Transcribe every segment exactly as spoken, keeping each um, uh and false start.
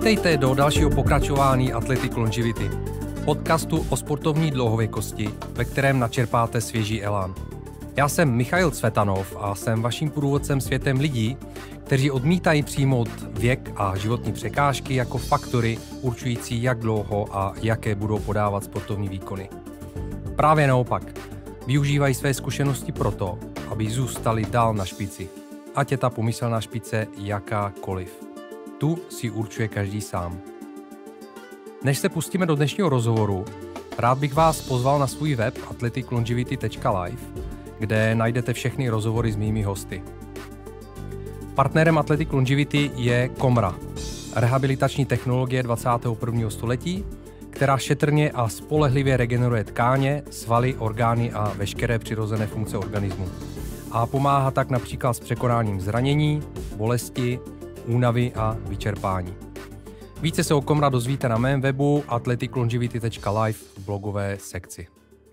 Vítejte do dalšího pokračování Athletic Longevity, podcastu o sportovní dlouhověkosti, ve kterém načerpáte svěží elán. Já jsem Michail Cvetanov a jsem vaším průvodcem světem lidí, kteří odmítají přijmout věk a životní překážky jako faktory určující, jak dlouho a jaké budou podávat sportovní výkony. Právě naopak, využívají své zkušenosti proto, aby zůstali dál na špici. Ať je ta pomyslná špice jakákoliv. Tu si určuje každý sám. Než se pustíme do dnešního rozhovoru, rád bych vás pozval na svůj web athletic longevity tečka live, kde najdete všechny rozhovory s mými hosty. Partnerem Athletic Longevity je Komra, rehabilitační technologie dvacátého prvního století, která šetrně a spolehlivě regeneruje tkáně, svaly, orgány a veškeré přirozené funkce organismu. A pomáhá tak například s překonáním zranění, bolesti, únavy a vyčerpání. Více se o Komra dozvíte na mém webu athletic longevity tečka live v blogové sekci.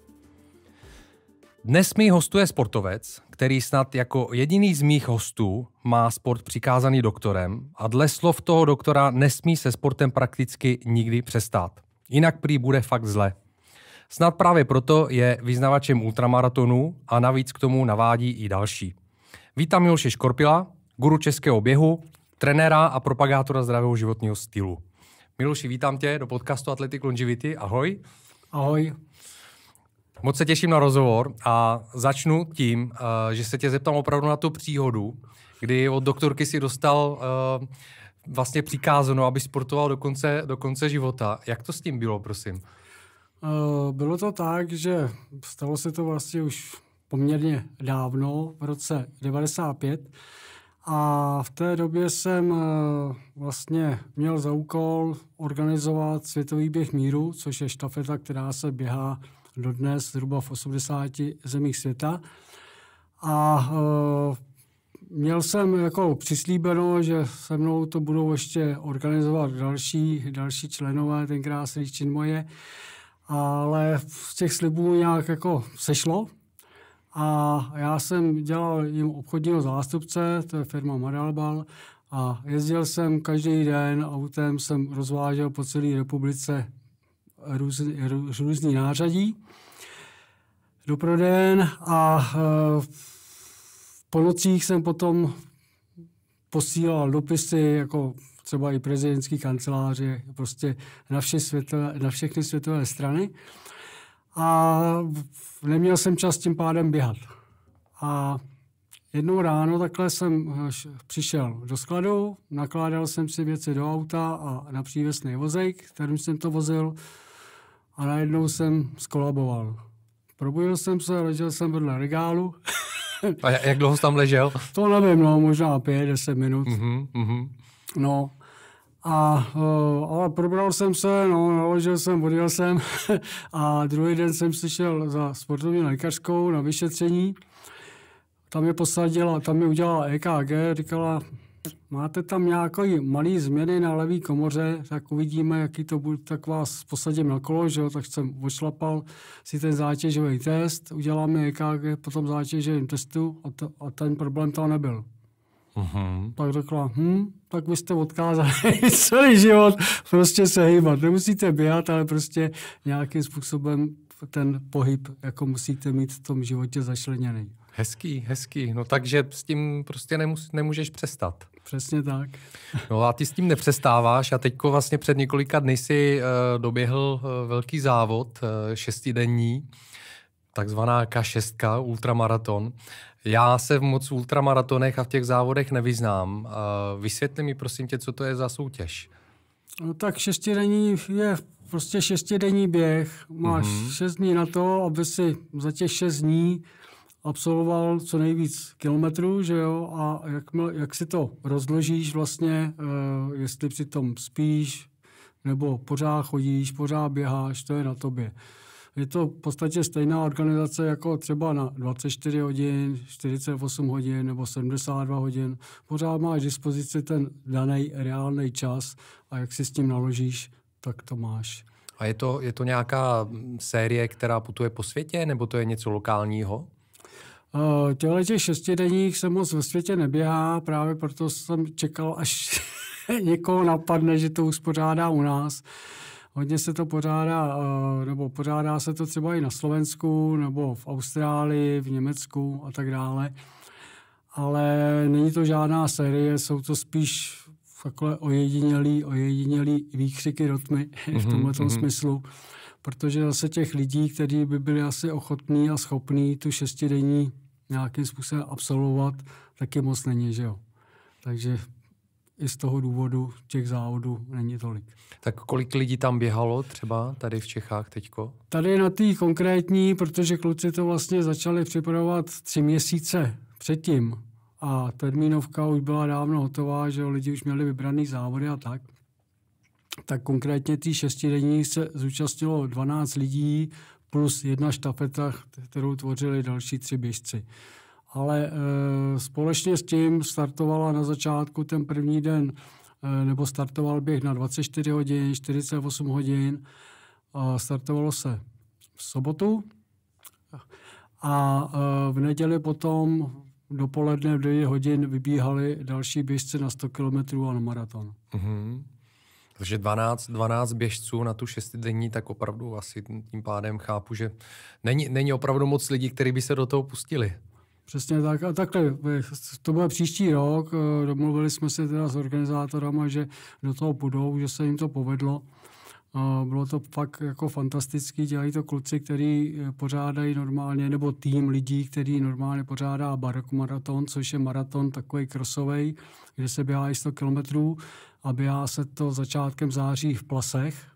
Dnes mi hostuje sportovec, který snad jako jediný z mých hostů má sport přikázaný doktorem a dle slov toho doktora nesmí se sportem prakticky nikdy přestát. Jinak prý bude fakt zle. Snad právě proto je vyznavačem ultramaratonů a navíc k tomu navádí i další. Vítám Miloše Škorpila, guru českého běhu, trenéra a propagátora zdravého životního stylu. Miloši, vítám tě do podcastu Athletic Longevity. Ahoj. Ahoj. Moc se těším na rozhovor a začnu tím, že se tě zeptám opravdu na tu příhodu, kdy od doktorky si dostal vlastně přikázáno, aby sportoval do konce, do konce života. Jak to s tím bylo, prosím? Bylo to tak, že stalo se to vlastně už poměrně dávno, v roce devadesát pět. A v té době jsem vlastně měl za úkol organizovat světový běh míru, což je štafeta, která se běhá dodnes zhruba v osmdesáti zemích světa. A měl jsem jako přislíbeno, že se mnou to budou ještě organizovat další, další členové, tenkrát se čin moje, ale z těch slibů nějak jako sešlo. A já jsem dělal jim obchodního zástupce, to je firma Madalbal, a jezdil jsem každý den autem, jsem rozvážel po celé republice růz, růz, různý nářadí do prodejen a e, po nocích jsem potom posílal dopisy, jako třeba i prezidentský kanceláře, prostě na, vše světové, na všechny světové strany. A neměl jsem čas tím pádem běhat. A jednou ráno takhle jsem přišel do skladu, nakládal jsem si věci do auta a na přívesný vozejk, kterým jsem to vozil, a najednou jsem skolaboval. Probudil jsem se, ležel jsem vedle regálu. A jak dlouho jsi tam ležel? To nevím, no, možná pět, deset minut. Mm-hmm, mm-hmm. No, a, ale probral jsem se, no, naložil jsem, odjel jsem a druhý den jsem si šel za sportovní lékařskou na vyšetření. Tam mě posadila, tam mě udělala E K G, říkala, máte tam nějaké malé změny na levé komoře, tak uvidíme, jaký to bude, tak vás posadím na kolo, že jo, tak jsem odšlapal si ten zátěžový test, uděláme E K G po tom zátěžovém testu a, to, a ten problém tam nebyl. Uhum. Pak řekla, hm, tak byste odkázali celý život prostě se hýbat. Nemusíte běhat, ale prostě nějakým způsobem ten pohyb jako musíte mít v tom životě začleněný. Hezký, hezký. No takže s tím prostě nemus, nemůžeš přestat. Přesně tak. No a ty s tím nepřestáváš a teďko vlastně před několika dny si uh, doběhl uh, velký závod, uh, šestidenní, takzvaná K šest, ultramaraton. Já se moc v ultramaratonech a v těch závodech nevyznám. Uh, vysvětli mi prosím tě, co to je za soutěž. No tak šestidenní je prostě šestidenní běh. Máš mm-hmm. šest dní na to, aby si za těch šest dní absolvoval co nejvíc kilometrů, že jo, a jak, jak si to rozložíš vlastně, uh, jestli přitom spíš, nebo pořád chodíš, pořád běháš, to je na tobě. Je to v podstatě stejná organizace jako třeba na dvacet čtyři hodin, čtyřicet osm hodin nebo sedmdesát dva hodin. Pořád máš dispozici ten daný reálný čas a jak si s tím naložíš, tak to máš. A je to, je to nějaká série, která putuje po světě, nebo to je něco lokálního? Těchto těch šestidenních se moc ve světě neběhá, právě proto jsem čekal, až někoho napadne, že to uspořádá u nás. Hodně se to pořádá, nebo pořádá se to třeba i na Slovensku, nebo v Austrálii, v Německu a tak dále. Ale není to žádná série, jsou to spíš takhle ojedinělý, ojedinělý výkřiky do tmy v tomhletom mm-hmm. smyslu. Protože zase těch lidí, kteří by byli asi ochotní a schopní tu šestidenní nějakým způsobem absolvovat, taky moc není, že jo. Takže i z toho důvodu těch závodů není tolik. Tak kolik lidí tam běhalo třeba tady v Čechách teďko? Tady na té konkrétní, protože kluci to vlastně začali připravovat tři měsíce předtím a termínovka už byla dávno hotová, že jo, lidi už měli vybraný závody a tak. Tak konkrétně tý šestidenní se zúčastnilo dvanáct lidí plus jedna štafeta, kterou tvořili další tři běžci. Ale e, společně s tím startovala na začátku ten první den, e, nebo startoval běh na dvacet čtyři hodin, čtyřicet osm hodin. A startovalo se v sobotu a e, v neděli potom dopoledne v devět hodin vybíhali další běžci na sto kilometrů a na maraton. Mm-hmm. Takže dvanáct, dvanáct běžců na tu šestidenní, tak opravdu asi tím pádem chápu, že není, není opravdu moc lidí, kteří by se do toho pustili. Přesně tak. A takhle, to bude příští rok. Domluvili jsme se teda s organizátorama, že do toho půjdou, že se jim to povedlo. Bylo to fakt jako fantastický. Dělají to kluci, kteří pořádají normálně, nebo tým lidí, který normálně pořádá Baroque maraton, což je maraton takový krosovej, kde se běhá i sto kilometrů a běhá se to začátkem září v Plasech.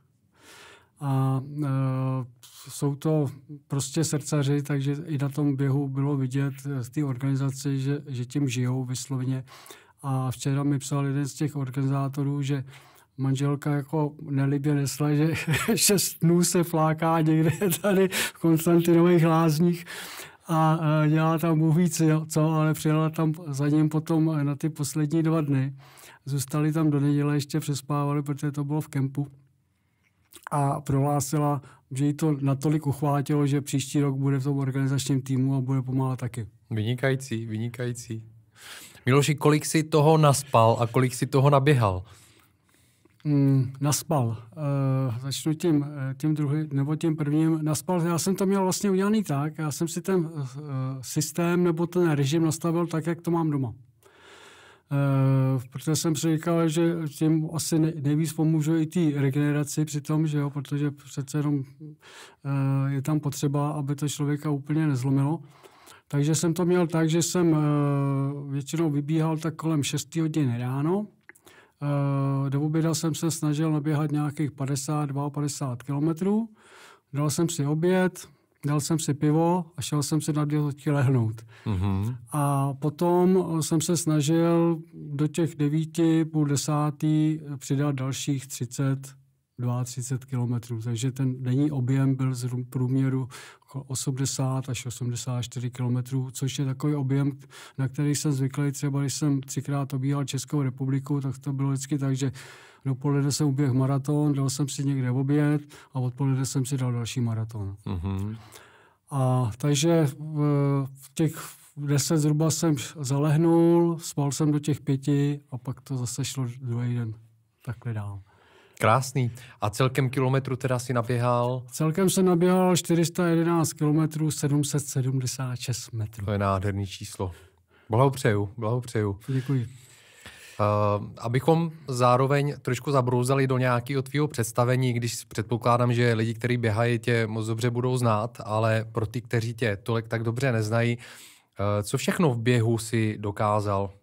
A e, jsou to prostě srdcaři, takže i na tom běhu bylo vidět z té organizace, že, že tím žijou vyslovně. A včera mi psal jeden z těch organizátorů, že manželka jako nelibě nesla, že šest dnů se fláká někde tady v Konstantinových lázních a, a dělá tam Bůh ví co, ale přijela tam za ním potom na ty poslední dva dny. Zůstali tam do neděle, ještě přespávali, protože to bylo v kempu. A prohlásila, že jí to natolik uchvátilo, že příští rok bude v tom organizačním týmu a bude pomáhat taky. Vynikající, vynikající. Miloši, kolik si toho naspal a kolik si toho naběhal? Mm, naspal. Uh, začnu tím, tím druhým, nebo tím prvním. Naspal, já jsem to měl vlastně udělaný tak, já jsem si ten uh, systém nebo ten režim nastavil tak, jak to mám doma. Uh, protože jsem si říkal, že tím asi nejvíc pomůžu i té regeneraci při tom, že jo, protože přece jenom uh, je tam potřeba, aby to člověka úplně nezlomilo. Takže jsem to měl tak, že jsem uh, většinou vybíhal tak kolem šest hodin ráno. Uh, do oběda jsem se snažil naběhat nějakých padesát dva padesát kilometrů. Dal jsem si oběd, dal jsem si pivo a šel jsem si na dvě hodky lehnout. Mm-hmm. A potom jsem se snažil do těch devíti, půl desátý přidat dalších třicet, třicet dva kilometrů. Takže ten denní objem byl z průměru osmdesát až osmdesát čtyři kilometrů, což je takový objem, na který jsem zvyklý. Třeba když jsem třikrát obíhal Českou republiku, tak to bylo vždycky tak, že dopoledne jsem uběhl maraton, dal jsem si někde oběd a odpoledne jsem si dal další maraton. Mm-hmm. A takže v, v těch deset zhruba jsem zalehnul, spal jsem do těch pěti a pak to zase šlo druhý den takhle dál. Krásný. A celkem kilometru teda si naběhal? Celkem jsem naběhal čtyři sta jedenáct kilometrů, sedm set sedmdesát šest metrů. To je nádherný číslo. Blahopřeju, blahopřeju. Děkuji. Uh, abychom zároveň trošku zabrouzali do nějakého tvýho představení, když předpokládám, že lidi, kteří běhají, tě moc dobře budou znát, ale pro ty, kteří tě tolik tak dobře neznají, uh, co všechno v běhu si dokázal?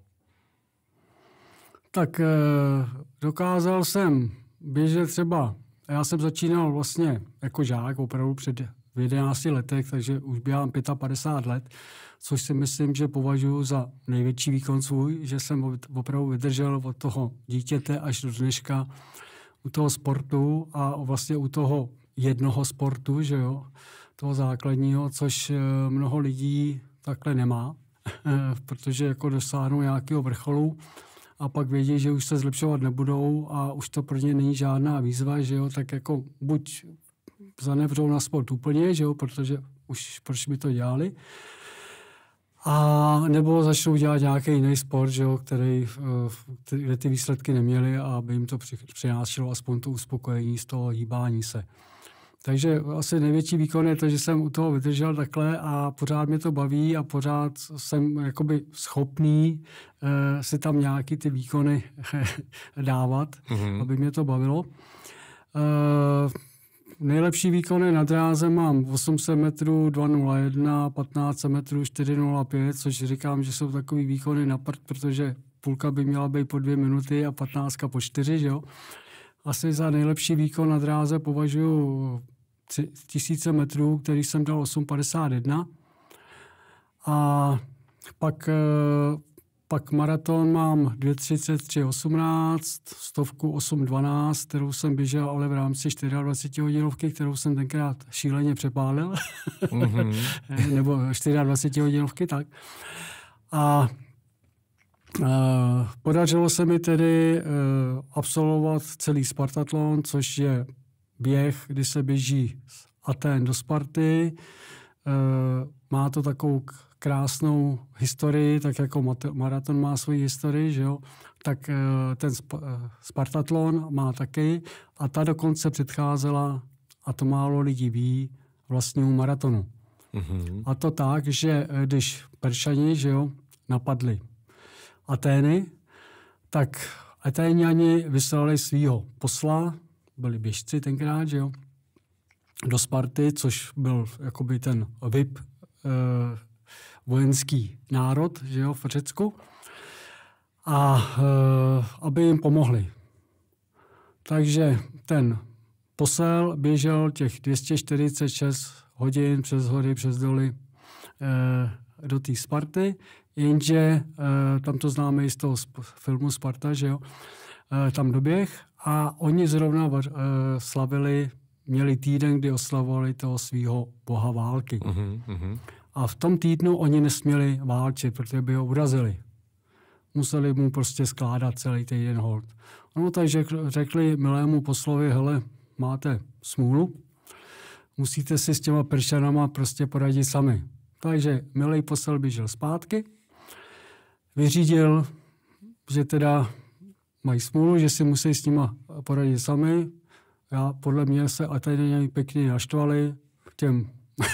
Tak uh, dokázal jsem běžet třeba, já jsem začínal vlastně jako žák opravdu před jedenácti letech, takže už běhám padesát pět let, což si myslím, že považuji za největší výkon svůj, že jsem opravdu vydržel od toho dítěte až do dneška u toho sportu a vlastně u toho jednoho sportu, že jo, toho základního, což mnoho lidí takhle nemá, protože jako dosáhnou nějakého vrcholu a pak vědí, že už se zlepšovat nebudou a už to pro ně není žádná výzva, že jo, tak jako buď zanevřou na sport úplně, že jo, protože už proč by to dělali. A nebo začnou dělat nějaký jiný sport, že jo, který, kde ty výsledky neměly a aby jim to přinášelo aspoň to uspokojení z toho hýbání se. Takže asi největší výkon je to, že jsem u toho vydržel takhle a pořád mě to baví a pořád jsem jakoby schopný eh, si tam nějaký ty výkony dávat, mm-hmm. aby mě to bavilo. Eh, nejlepší výkony na dráze mám osm set metrů dva nula jedna, patnáct set metrů čtyři nula pět, což říkám, že jsou takový výkony na prd, protože půlka by měla být po dvě minuty a patnáctka po čtyři, že jo. Asi za nejlepší výkon na dráze považuji tisíce metrů, který jsem dal osm padesát jedna. A pak, pak maraton mám dvě třicet tři osmnáct, stovku osm dvanáct, kterou jsem běžel ale v rámci dvacet čtyři hodinovky, kterou jsem tenkrát šíleně přepálil. Mm-hmm. Nebo dvacet čtyři hodinovky, tak. A Uh, podařilo se mi tedy uh, absolvovat celý Spartatlon, což je běh, kdy se běží z Athén do Sparty. Uh, má to takovou krásnou historii, tak jako mat- maraton má svoji historii, že jo? Tak uh, ten sp- uh, Spartatlon má taky a ta dokonce předcházela, a to málo lidí ví, vlastnímu maratonu. Mm-hmm. A to tak, že když Peršani, že jo, napadli Atény, tak Atéňani vyslali svýho posla, byli běžci tenkrát, že jo, do Sparty, což byl jakoby ten V I P eh, vojenský národ, že jo, v Řecku, a eh, aby jim pomohli. Takže ten posel běžel těch dvě stě čtyřicet šest hodin přes hory, přes doly eh, do té Sparty, jenže uh, tam to známe i z toho sp- filmu Sparta, že jo, uh, tam doběh a oni zrovna uh, slavili, měli týden, kdy oslavovali toho svého boha války. Uh-huh, uh-huh. A v tom týdnu oni nesměli válčit, protože by ho urazili. Museli mu prostě skládat celý týden hold. No takže řekli milému poslovi, hele, máte smůlu, musíte si s těma Peršanama prostě poradit sami. Takže milej posel běžel zpátky, vyřídil, že teda mají smůlu, že si musí s nima poradit sami. Já, podle mě se Atéňani pěkně naštvali, těm,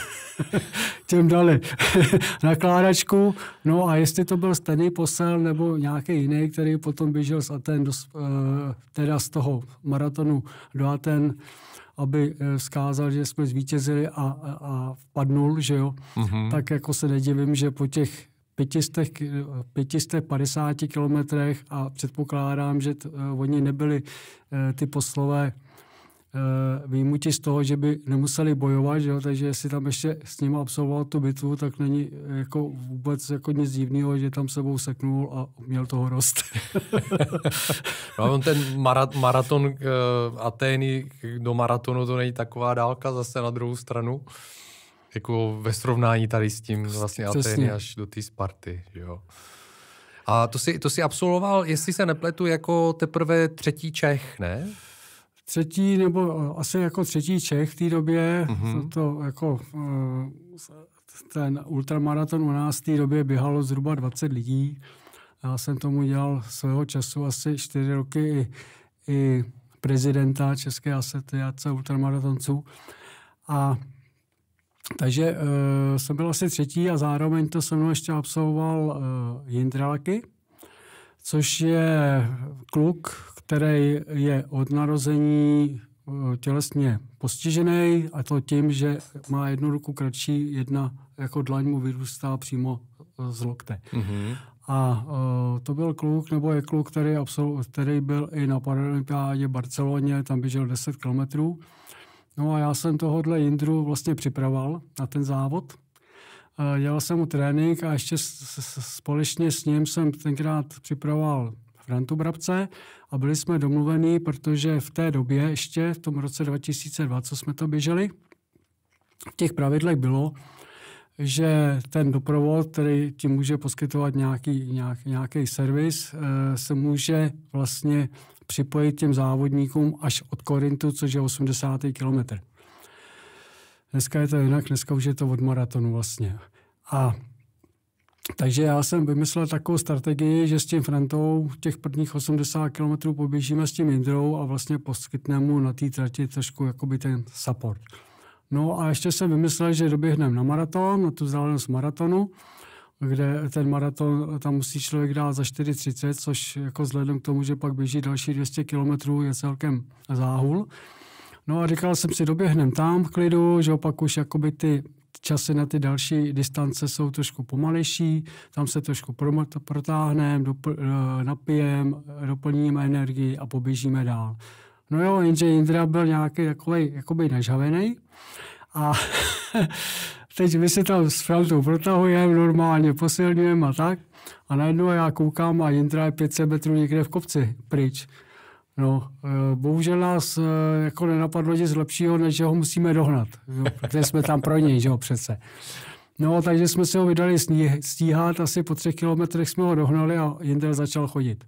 těm dali nakládačku. No a jestli to byl stejný posel nebo nějaký jiný, který potom běžel z Aten, do, teda z toho maratonu do Aten, aby vzkázal, že jsme zvítězili a, a, a padnul, že jo, mm-hmm. tak jako se nedivím, že po těch pět set padesát kilometrech a předpokládám, že t, uh, oni nebyli uh, ty poslové uh, výjimuti z toho, že by nemuseli bojovat, že jo, takže jestli tam ještě s nimi absolvoval tu bitvu, tak není jako vůbec jako nic divného, že tam sebou seknul a měl toho rost. No, ten marat, maraton uh, Atény do maratonu, to není taková dálka zase na druhou stranu. Jako ve srovnání tady s tím vlastně Atény až do té Sparty, jo. A to si, to si absolvoval, jestli se nepletu, jako teprve třetí Čech, ne? Třetí, nebo asi jako třetí Čech v té době, mm-hmm. to, to jako ten ultramaraton u nás v té době běhalo zhruba dvacet lidí. Já jsem tomu dělal svého času asi čtyři roky i, i prezidenta České asociace ultramaratonců. A takže uh, jsem byl asi třetí a zároveň to se mnou ještě absolvoval uh, Jindra Laky, což je kluk, který je od narození uh, tělesně postižený, a to tím, že má jednu ruku kratší, jedna jako dlaň mu vyrůstá přímo z lokte. Mm-hmm. A uh, to byl kluk, nebo je kluk, který, absol- který byl i na Paralympiádě v Barceloně, tam běžel deset kilometrů. No a já jsem tohohle Jindru vlastně připravoval na ten závod. Dělal jsem mu trénink a ještě společně s ním jsem tenkrát připravoval Frantu Brabce a byli jsme domluvení, protože v té době ještě, v tom roce dva tisíce dva, co jsme to běželi, v těch pravidlech bylo, že ten doprovod, který ti může poskytovat nějaký, nějaký, nějaký servis, se může vlastně připojit těm závodníkům až od Korintu, což je osmdesátý kilometr. Dneska je to jinak, dneska už je to od maratonu vlastně. A Takže já jsem vymyslel takovou strategii, že s tím Frantou těch prvních osmdesát kilometrů poběžíme s tím Jindrou a vlastně poskytneme mu na té trati trošku jakoby ten support. No a ještě jsem vymyslel, že doběhneme na maraton, na tu vzdálenost maratonu, kde ten maraton tam musí člověk dát za čtyři třicet, což jako vzhledem k tomu, že pak běží další dvě stě kilometrů, je celkem záhul. No a říkal jsem si, doběhnem tam v klidu, že opak už jakoby ty časy na ty další distance jsou trošku pomalejší, tam se trošku protáhneme, napijeme, doplníme energii a poběžíme dál. No jo, jenže Jindra byl nějaký takovej jakoby nažhavený a teď my si tam s Frantou protahujeme, normálně posilňujeme a tak a najednou já koukám a Jindra je pět set metrů někde v kopci pryč. No, bohužel nás jako nenapadlo nic lepšího, než že ho musíme dohnat, jo, protože jsme tam pro něj, že jo, přece. No, takže jsme se ho vydali stíhat, asi po třech kilometrech jsme ho dohnali a Jindra začal chodit.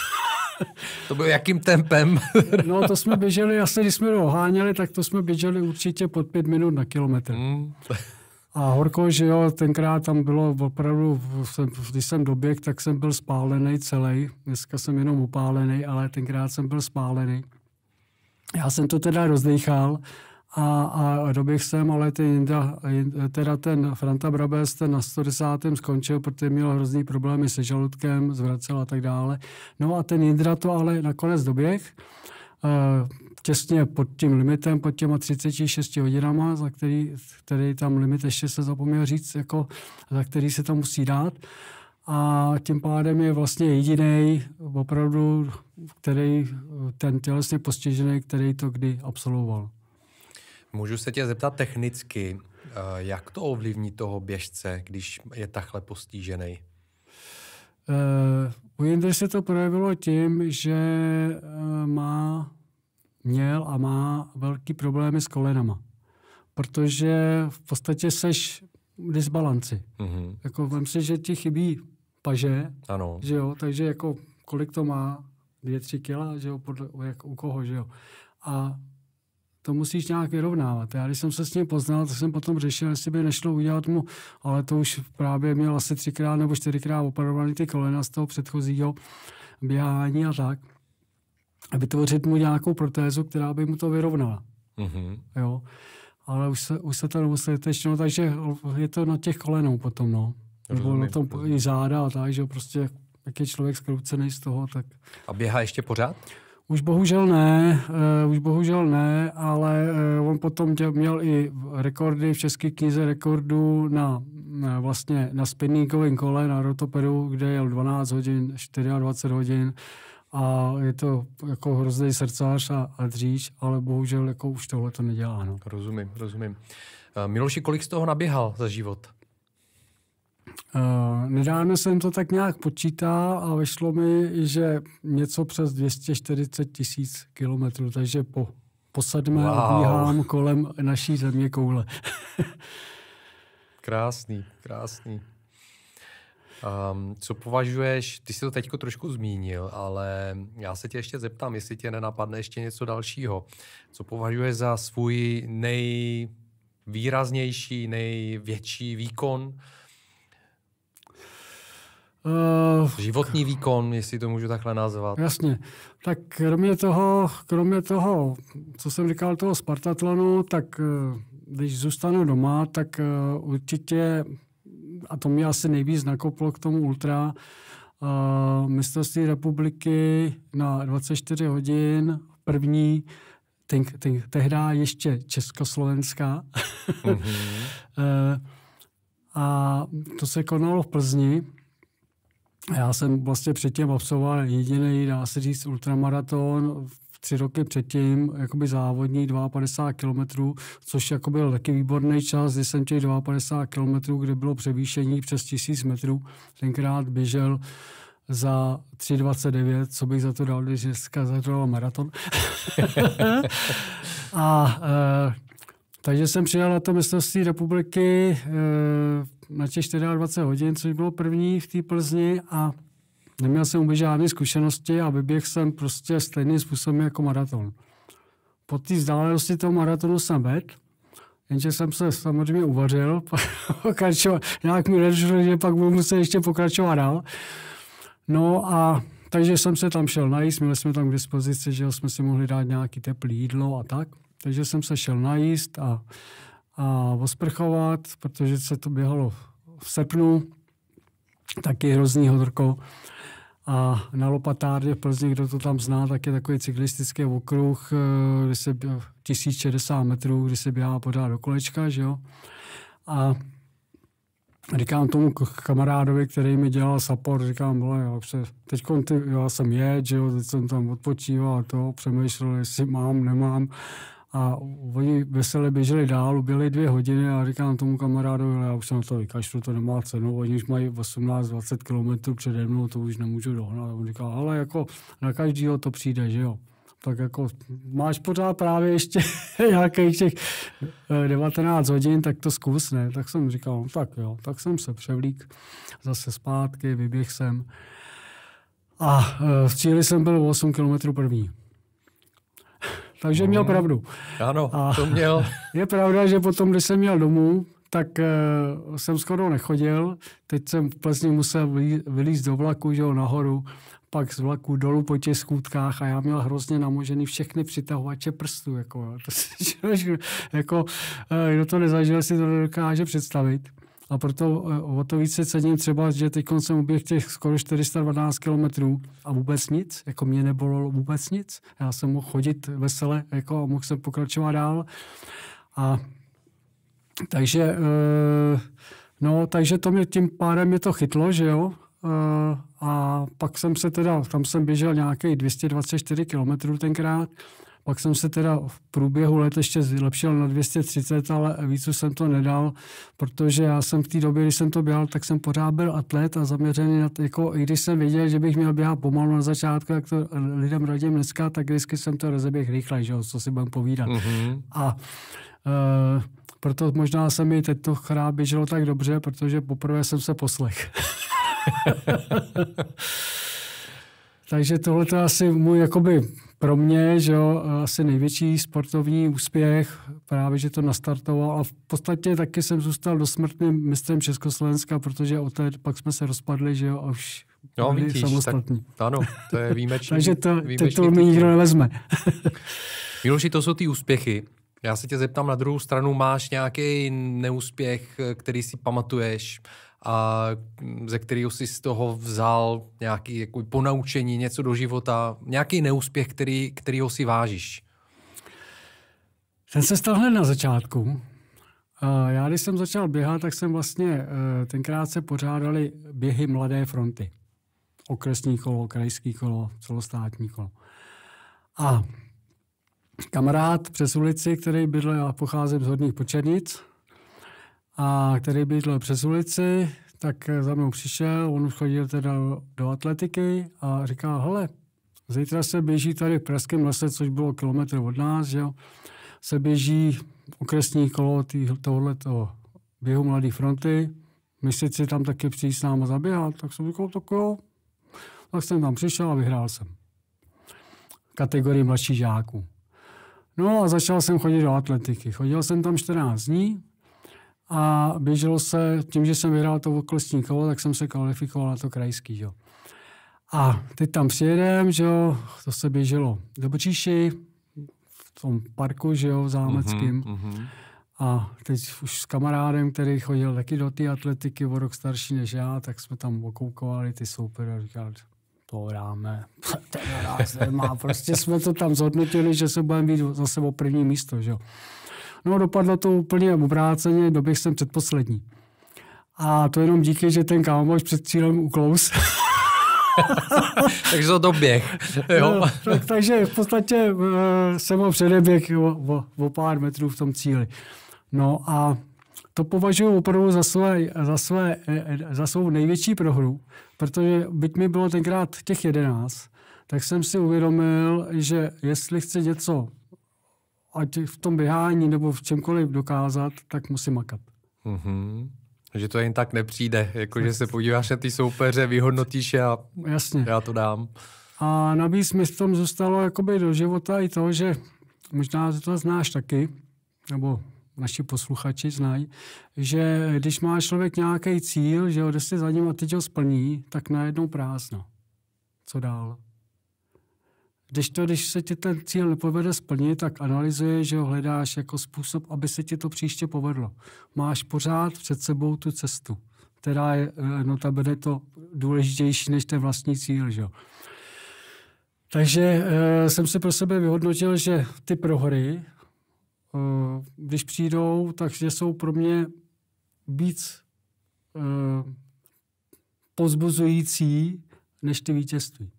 To bylo jakým tempem? No, to jsme běželi, asi když jsme ho háněli, tak to jsme běželi určitě pod pět minut na kilometr. Mm. A horko, že jo, tenkrát tam bylo opravdu, když jsem doběh, tak jsem byl spálený celý. Dneska jsem jenom upálený, ale tenkrát jsem byl spálený. Já jsem to teda rozdýchal a, a doběh jsem, ale ten, teda ten Franta Brabec ten na sto desátém skončil, protože měl hrozný problémy se žaludkem, zvracel a tak dále. No a ten Jindra to ale nakonec doběh. Těsně pod tím limitem, pod těma třiceti šesti hodinama, za který, který tam limit ještě se zapomněl říct, jako, za který se to musí dát. A tím pádem je vlastně jediný opravdu, který ten tělesně postižený, který to kdy absolvoval. Můžu se tě zeptat technicky, jak to ovlivní toho běžce, když je takhle postižený? U Jindry se to projevilo tím, že má, měl a má velký problémy s kolenama. Protože v podstatě seš v disbalanci. Mm-hmm. Jako vem si, že ti chybí paže, ano. Že jo, takže jako kolik to má? Dvě, tři kila, že jo, podle, jak, u koho, že jo. A to musíš nějak vyrovnávat. Já když jsem se s ním poznal, tak jsem potom řešil, jestli by nešlo udělat mu, ale to už právě měl asi třikrát nebo čtyřikrát operovaný ty kolena z toho předchozího běhání a tak. A vytvořit mu nějakou protézu, která by mu to vyrovnala. Mm-hmm. Jo. Ale už se, už se to nemusí, takže je to na těch kolenou potom, no. Nebo na tom i záda a tak, že prostě jak je člověk skroucený z toho, tak... A běhá ještě pořád? Už bohužel ne, uh, už bohužel ne, ale uh, on potom tě, měl i rekordy v České knize rekordů na, na vlastně na spinningovém kole, na rotopedu, kde jel dvanáct hodin, dvacet čtyři hodin a je to jako hrozný srdcař a, a dříč, ale bohužel jako už tohle to nedělá. No. Rozumím, rozumím. Uh, Miloši, kolik z toho naběhal za život? Uh, nedávno jsem to tak nějak počítal a vyšlo mi, že něco přes dvě stě čtyřicet tisíc kilometrů, takže po, po sedmé wow. Bíhám kolem naší země koule. Krásný, krásný. Um, co považuješ, ty jsi to teďko trošku zmínil, ale já se tě ještě zeptám, jestli tě nenapadne ještě něco dalšího. Co považuješ za svůj nejvýraznější, největší výkon? Uh, Životní výkon, jestli to můžu takhle nazvat. Jasně. Tak kromě toho, kromě toho, co jsem říkal, toho Spartatlonu, tak když zůstanu doma, tak určitě, a to mě asi nejvíc nakoplo k tomu ultra, uh, mistrovství republiky na dvacet čtyři hodin, první, ten, ten, tehda ještě Československá. Mm-hmm. uh, a to se konalo v Plzni. Já jsem vlastně předtím absolvoval jediný, dá se říct, ultramaraton, tři roky předtím, jakoby závodní padesát dva kilometrů, což jako byl taky výborný čas, kdy jsem těch padesát dva kilometrů, kde bylo převýšení přes tisíc metrů, tenkrát běžel za tři dvacet devět, co bych za to dal, když dneska zadal maraton. a e, takže jsem přijel na to mistrovství republiky e, na těch dvacet čtyři hodin, což bylo první v té Plzni a neměl jsem vůbec žádné zkušenosti a vyběhl jsem prostě stejným způsobem jako maraton. Po té vzdálenosti toho maratonu jsem vedl, jenže jsem se samozřejmě uvařil, nějak mi nedošlo, že pak budu muset ještě pokračovat dál. No a takže jsem se tam šel najíst, měli jsme tam k dispozici, že jsme si mohli dát nějaké teplé jídlo a tak. Takže jsem se šel najíst a, a osprchovat, protože se to běhalo v srpnu, taky hrozný hodrko. A na Lopatárně v Plzni, kdo to tam zná, tak je takový cyklistický okruh, kde se tisíc šedesát metrů, kdy se běhá pořád do kolečka, že jo. A říkám tomu kamarádovi, který mi dělal support, říkám, já, teď já jsem jet, že jo, teď jsem tam odpočíval a to, přemýšlel, jestli mám, nemám. A oni veselé běželi dál, uběhli dvě hodiny a říkám tomu kamarádovi, já už se na to vykašlu, to nemá cenu, oni už mají osmnáct dvacet kilometrů přede mnou, to už nemůžu dohnat. A on říká, ale jako na každýho to přijde, že jo. Tak jako máš pořád právě ještě nějakých těch devatenáct hodin, tak to zkus, ne? Tak jsem říkal, no, tak jo, tak jsem se převlík zase zpátky, vyběh jsem. A v cíli jsem byl osm kilometrů první. Takže měl pravdu. Ano, a to měl. Je pravda, že potom, když jsem měl domů, tak uh, jsem skoro nechodil. Teď jsem v Plzni musel vylízt do vlaku, že jo, nahoru, pak z vlaku dolů po těch schůdkách a já měl hrozně namožený všechny přitahovače prstů. Jako, to si, jako, kdo to nezažil, si to nedokáže představit. A proto o to více cením třeba, že teď jsem uběhl těch skoro čtyři sta dvanáct kilometrů a vůbec nic, jako mě nebolelo vůbec nic. Já jsem mohl chodit vesele jako, a mohl jsem pokračovat dál. A takže, no, takže to mě tím pádem mě to chytlo, že jo. A pak jsem se teda, tam jsem běžel nějakých dvě stě dvacet čtyři kilometrů tenkrát. Pak jsem se teda v průběhu let ještě zlepšil na dvě stě třicet, ale víc už jsem to nedal, protože já jsem v té době, když jsem to běhal, tak jsem pořád byl atlet a zaměřený na to, jako i když jsem věděl, že bych měl běhat pomalu na začátku, jak to lidem radím dneska, tak vždycky jsem to rozeběhl rychle, že jo, co si budem povídat. Mm-hmm. A e, proto možná se mi teď to chrát běželo tak dobře, protože poprvé jsem se poslech. Takže tohle je asi můj, jakoby pro mě, že jo, asi největší sportovní úspěch, právě, že to nastartoval a v podstatě taky jsem zůstal dosmrtným mistrem Československa, protože od té pak jsme se rozpadli, že jo, a už no, vidíš, samostatní. Tak, ano, to je výjimečný. Takže to, titul mi nikdo nevezme. Miloši, to jsou ty úspěchy. Já se tě zeptám na druhou stranu, máš nějaký neúspěch, který si pamatuješ, a ze kterého jsi z toho vzal nějaké jako ponaučení, něco do života, nějaký neúspěch, který, kterýho si vážíš? Ten se stal hned na začátku. Já, když jsem začal běhat, tak jsem vlastně, tenkrát se pořádali běhy Mladé fronty. Okresní kolo, krajský kolo, celostátní kolo. A kamarád přes ulici, který bydlel, já pocházím z Horních Počernic, a který bydlel přes ulici, tak za mnou přišel, on už chodil teda do atletiky a říká, hele, zítra se běží tady v Pražském lese, což bylo kilometr od nás, že jo, se běží okresní kolo tohoto běhu Mladé fronty, myslíte si tam taky přijít s náma zaběhat, tak jsem říkal, tak jo, tak jsem tam přišel a vyhrál jsem. Kategorii mladších žáků. No a začal jsem chodit do atletiky. Chodil jsem tam čtrnáct dní, a běželo se, tím, že jsem vyhrál to okresní kolo, tak jsem se kvalifikoval na to krajský, jo. A teď tam přijedem, že jo, to se běželo do Bočíši, v tom parku, že jo, zámeckým. Mm-hmm. A teď už s kamarádem, který chodil taky do té atletiky, o rok starší než já, tak jsme tam okoukovali ty soupery a říkali, to dáme, ten nás nemá. Prostě jsme to tam zhodnotili, že se budeme být zase o první místo, že jo. No, dopadlo to úplně obráceně, doběh jsem předposlední. A to jenom díky, že ten kámoš před cílem uklous. Takže to doběh. Jo. No, tak, takže v podstatě uh, jsem ho předeběh o, o, o pár metrů v tom cíli. No a to považuji opravdu za, své, za, své, za svou největší prohru, protože byť mi bylo tenkrát těch jedenáct, tak jsem si uvědomil, že jestli chci něco ať v tom běhání nebo v čemkoliv dokázat, tak musím makat. Mm-hmm. Že to jen tak nepřijde, jakože se podíváš na ty soupeře, vyhodnotíš a jasně. Já to dám. A navíc mi v tom zůstalo jakoby do života i to, že možná to znáš taky, nebo naši posluchači znají, že když má člověk nějaký cíl, že ho jde si za ním a teď ho splní, tak najednou prázdno. Co dál? Když, to, když se ti ten cíl nepovede splnit, tak analyzuje, že ho hledáš jako způsob, aby se ti to příště povedlo. Máš pořád před sebou tu cestu, která je notabene to důležitější než ten vlastní cíl. Že? Takže e, jsem si pro sebe vyhodnotil, že ty prohry, e, když přijdou, takže jsou pro mě víc e, povzbuzující než ty vítězství.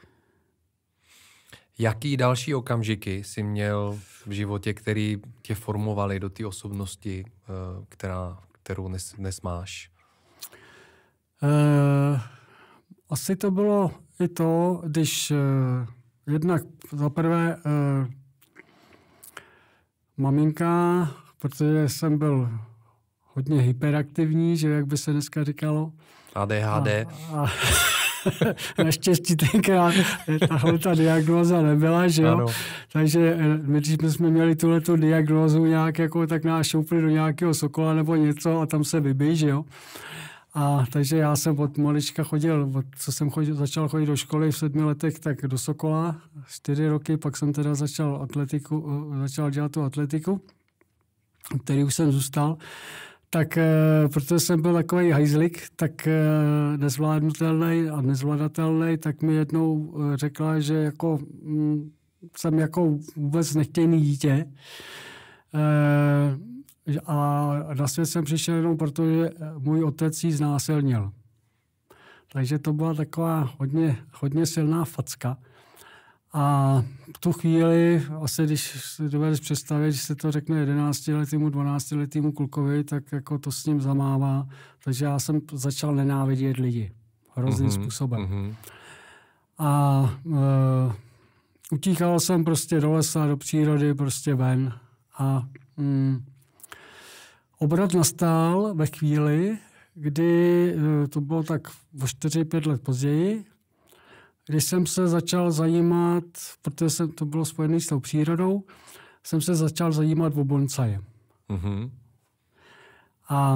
Jaký další okamžiky jsi měl v životě, který tě formovali do té osobnosti, která, kterou dnes, dnes máš? Uh, asi to bylo i to, když uh, jednak zaprvé uh, maminka, protože jsem byl hodně hyperaktivní, že jak by se dneska říkalo. A D H D. A, a naštěstí tenkrát tahle ta diagnóza nebyla, že jo? Ano. Takže my, když jsme měli tuhletu diagnózu nějak jako, tak nás šoupli do nějakého Sokola nebo něco a tam se vybij, že jo? A takže já jsem od malička chodil, od, co jsem chodil, začal chodit do školy v sedmi letech, tak do Sokola, čtyři roky, pak jsem teda začal atletiku, začal dělat tu atletiku, který už jsem zůstal. Tak protože jsem byl takový hajzlik, tak nezvládnutelný a nezvladatelný, tak mi jednou řekla, že jako m, jsem jako vůbec nechtějný dítě. E, a na svět jsem přišel jenom proto, že můj otec ji znásilnil. Takže to byla taková hodně, hodně silná facka. A v tu chvíli, asi když si dovedeš představit, když se to řekne jedenáctiletýmu, dvanáctiletýmu klukovi, tak jako to s ním zamává. Takže já jsem začal nenávidět lidi hrozným mm-hmm, způsobem. Mm-hmm. A uh, utíkal jsem prostě do lesa, do přírody, prostě ven. A um, obrat nastal ve chvíli, kdy uh, to bylo tak o čtyři pět let později, když jsem se začal zajímat, protože jsem, to bylo spojené s tou přírodou, jsem se začal zajímat o bonsaje. Mm-hmm. A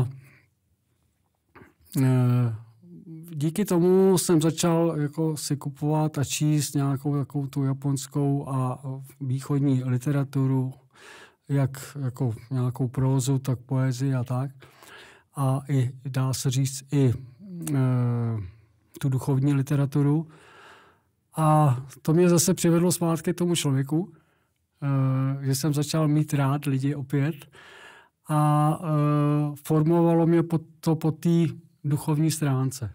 e, díky tomu jsem začal jako si kupovat a číst nějakou takovou tu japonskou a východní literaturu, jak jako nějakou prózu, tak poezii a tak. A i, dá se říct, i e, tu duchovní literaturu. A to mě zase přivedlo zpátky tomu člověku, že jsem začal mít rád lidi opět a formovalo mě to po té duchovní stránce.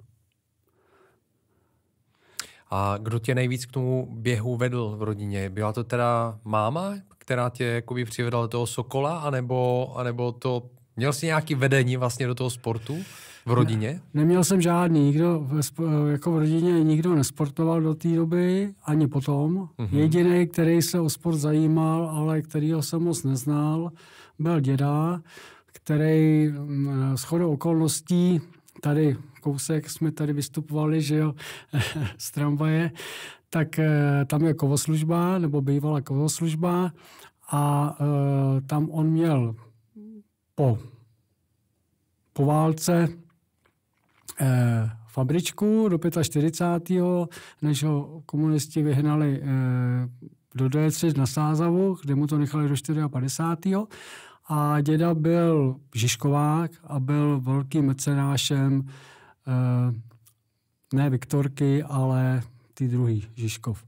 A kdo tě nejvíc k tomu běhu vedl v rodině? Byla to teda máma, která tě jakoby přivedla do toho Sokola, anebo, anebo to, měl jsi nějaký vedení vlastně do toho sportu? V rodině? Ne, neměl jsem žádný. Nikdo, jako v rodině nikdo nesportoval do té doby, ani potom. Mm-hmm. Jediný, který se o sport zajímal, ale kterýho jsem moc neznal, byl děda, který shodou okolností, tady kousek jsme tady vystupovali, že jo, z tramvaje, tak tam je kovoslužba, nebo bývala kovoslužba a tam on měl po, po válce Eh, fabričku do čtyřicátého pátého než ho komunisti vyhnali eh, do D tři na Sázavu, kde mu to nechali do padesátého čtyřiátého A děda byl Žižkovák a byl velkým mecenášem eh, ne Viktorky, ale ty druhý Žižkov.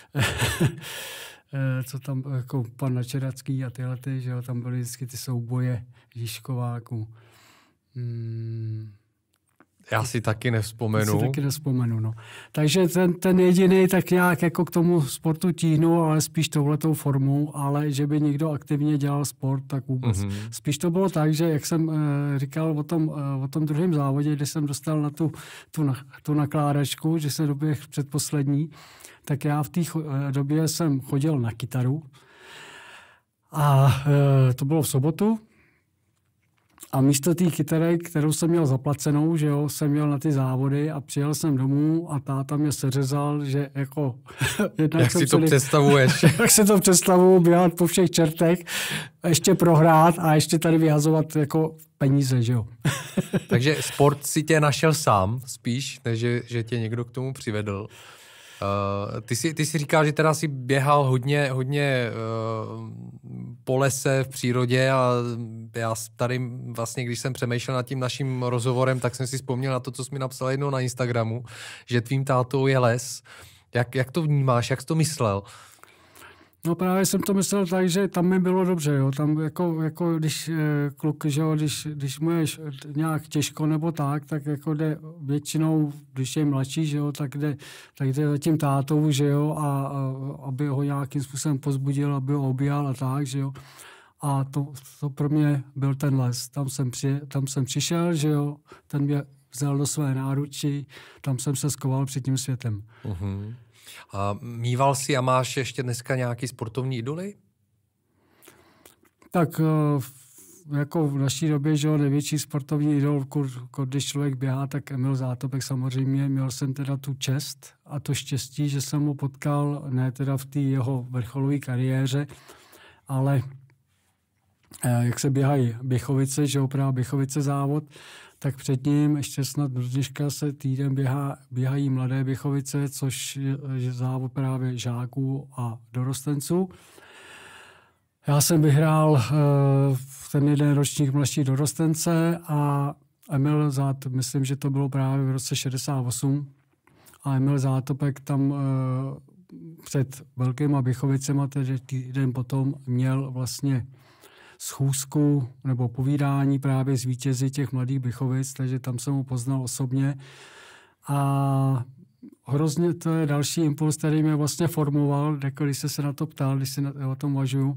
eh, co tam, jako pan Načeracký a tyhle, ty, že jo, tam byly vždycky ty souboje Žižkováků. Hmm. Já si taky nevzpomenu. Já si taky nevzpomenu, no. Takže ten, ten jediný tak nějak jako k tomu sportu tíhnu, ale spíš touhletou formou, ale že by někdo aktivně dělal sport, tak vůbec. Mm-hmm. Spíš to bylo tak, že jak jsem e, říkal o tom, e, o tom druhém závodě, kdy jsem dostal na tu, tu, na, tu nakládačku, že se doběh předposlední, tak já v té e, době jsem chodil na kytaru a e, to bylo v sobotu. A místo té kytary, kterou jsem měl zaplacenou, že jo, jsem měl na ty závody a přijel jsem domů a táta mě seřezal, že jako... Jak si to představuješ? Jak si to představuju, běhat po všech čertech, ještě prohrát a ještě tady vyhazovat jako peníze, že jo. Takže sport si tě našel sám spíš, než že, že tě někdo k tomu přivedl. Uh, ty, si, ty si říkal, že teda si běhal hodně, hodně uh, po lese v přírodě a já tady vlastně, když jsem přemýšlel nad tím naším rozhovorem, tak jsem si vzpomněl na to, co jsi mi napsal jednou na Instagramu, že tvým tátou je les. Jak, jak to vnímáš, jak jsi to myslel? No právě jsem to myslel tak, že tam mi bylo dobře, jo. Tam jako, jako když kluk, že jo, když, když mu je nějak těžko nebo tak, tak jako jde většinou, když je mladší, že jo, tak jde, tak jde za tím tátou, že jo, a, a aby ho nějakým způsobem pozbudil, aby ho objal a tak, že jo. A to, to pro mě byl ten les. Tam jsem, při, tam jsem přišel, že jo, ten mě vzal do své náručí, tam jsem se skoval před tím světem. Uh-huh. A míval jsi a máš ještě dneska nějaký sportovní idoly? Tak jako v naší době, že jo, největší sportovní idol, když člověk běhá, tak Emil Zátopek samozřejmě. Měl jsem teda tu čest a to štěstí, že jsem ho potkal ne teda v té jeho vrcholové kariéře, ale jak se běhají Běchovice, že jo, právě Běchovice závod, tak před ním ještě snad do dneška se týden běhá, běhají Mladé Běchovice, což je závod právě žáků a dorostenců. Já jsem vyhrál uh, ten jeden ročník mladší dorostence a Emil Zátopek, myslím, že to bylo právě v roce šedesát osm, a Emil Zátopek tam uh, před Velkýma Běchovicema, tedy týden potom, měl vlastně schůzku nebo povídání právě s vítězi těch Mladých Běchovic, takže tam jsem ho poznal osobně. A hrozně to je další impuls, který mě vlastně formoval, když jsi se na to ptal, když si o tom uvažuju.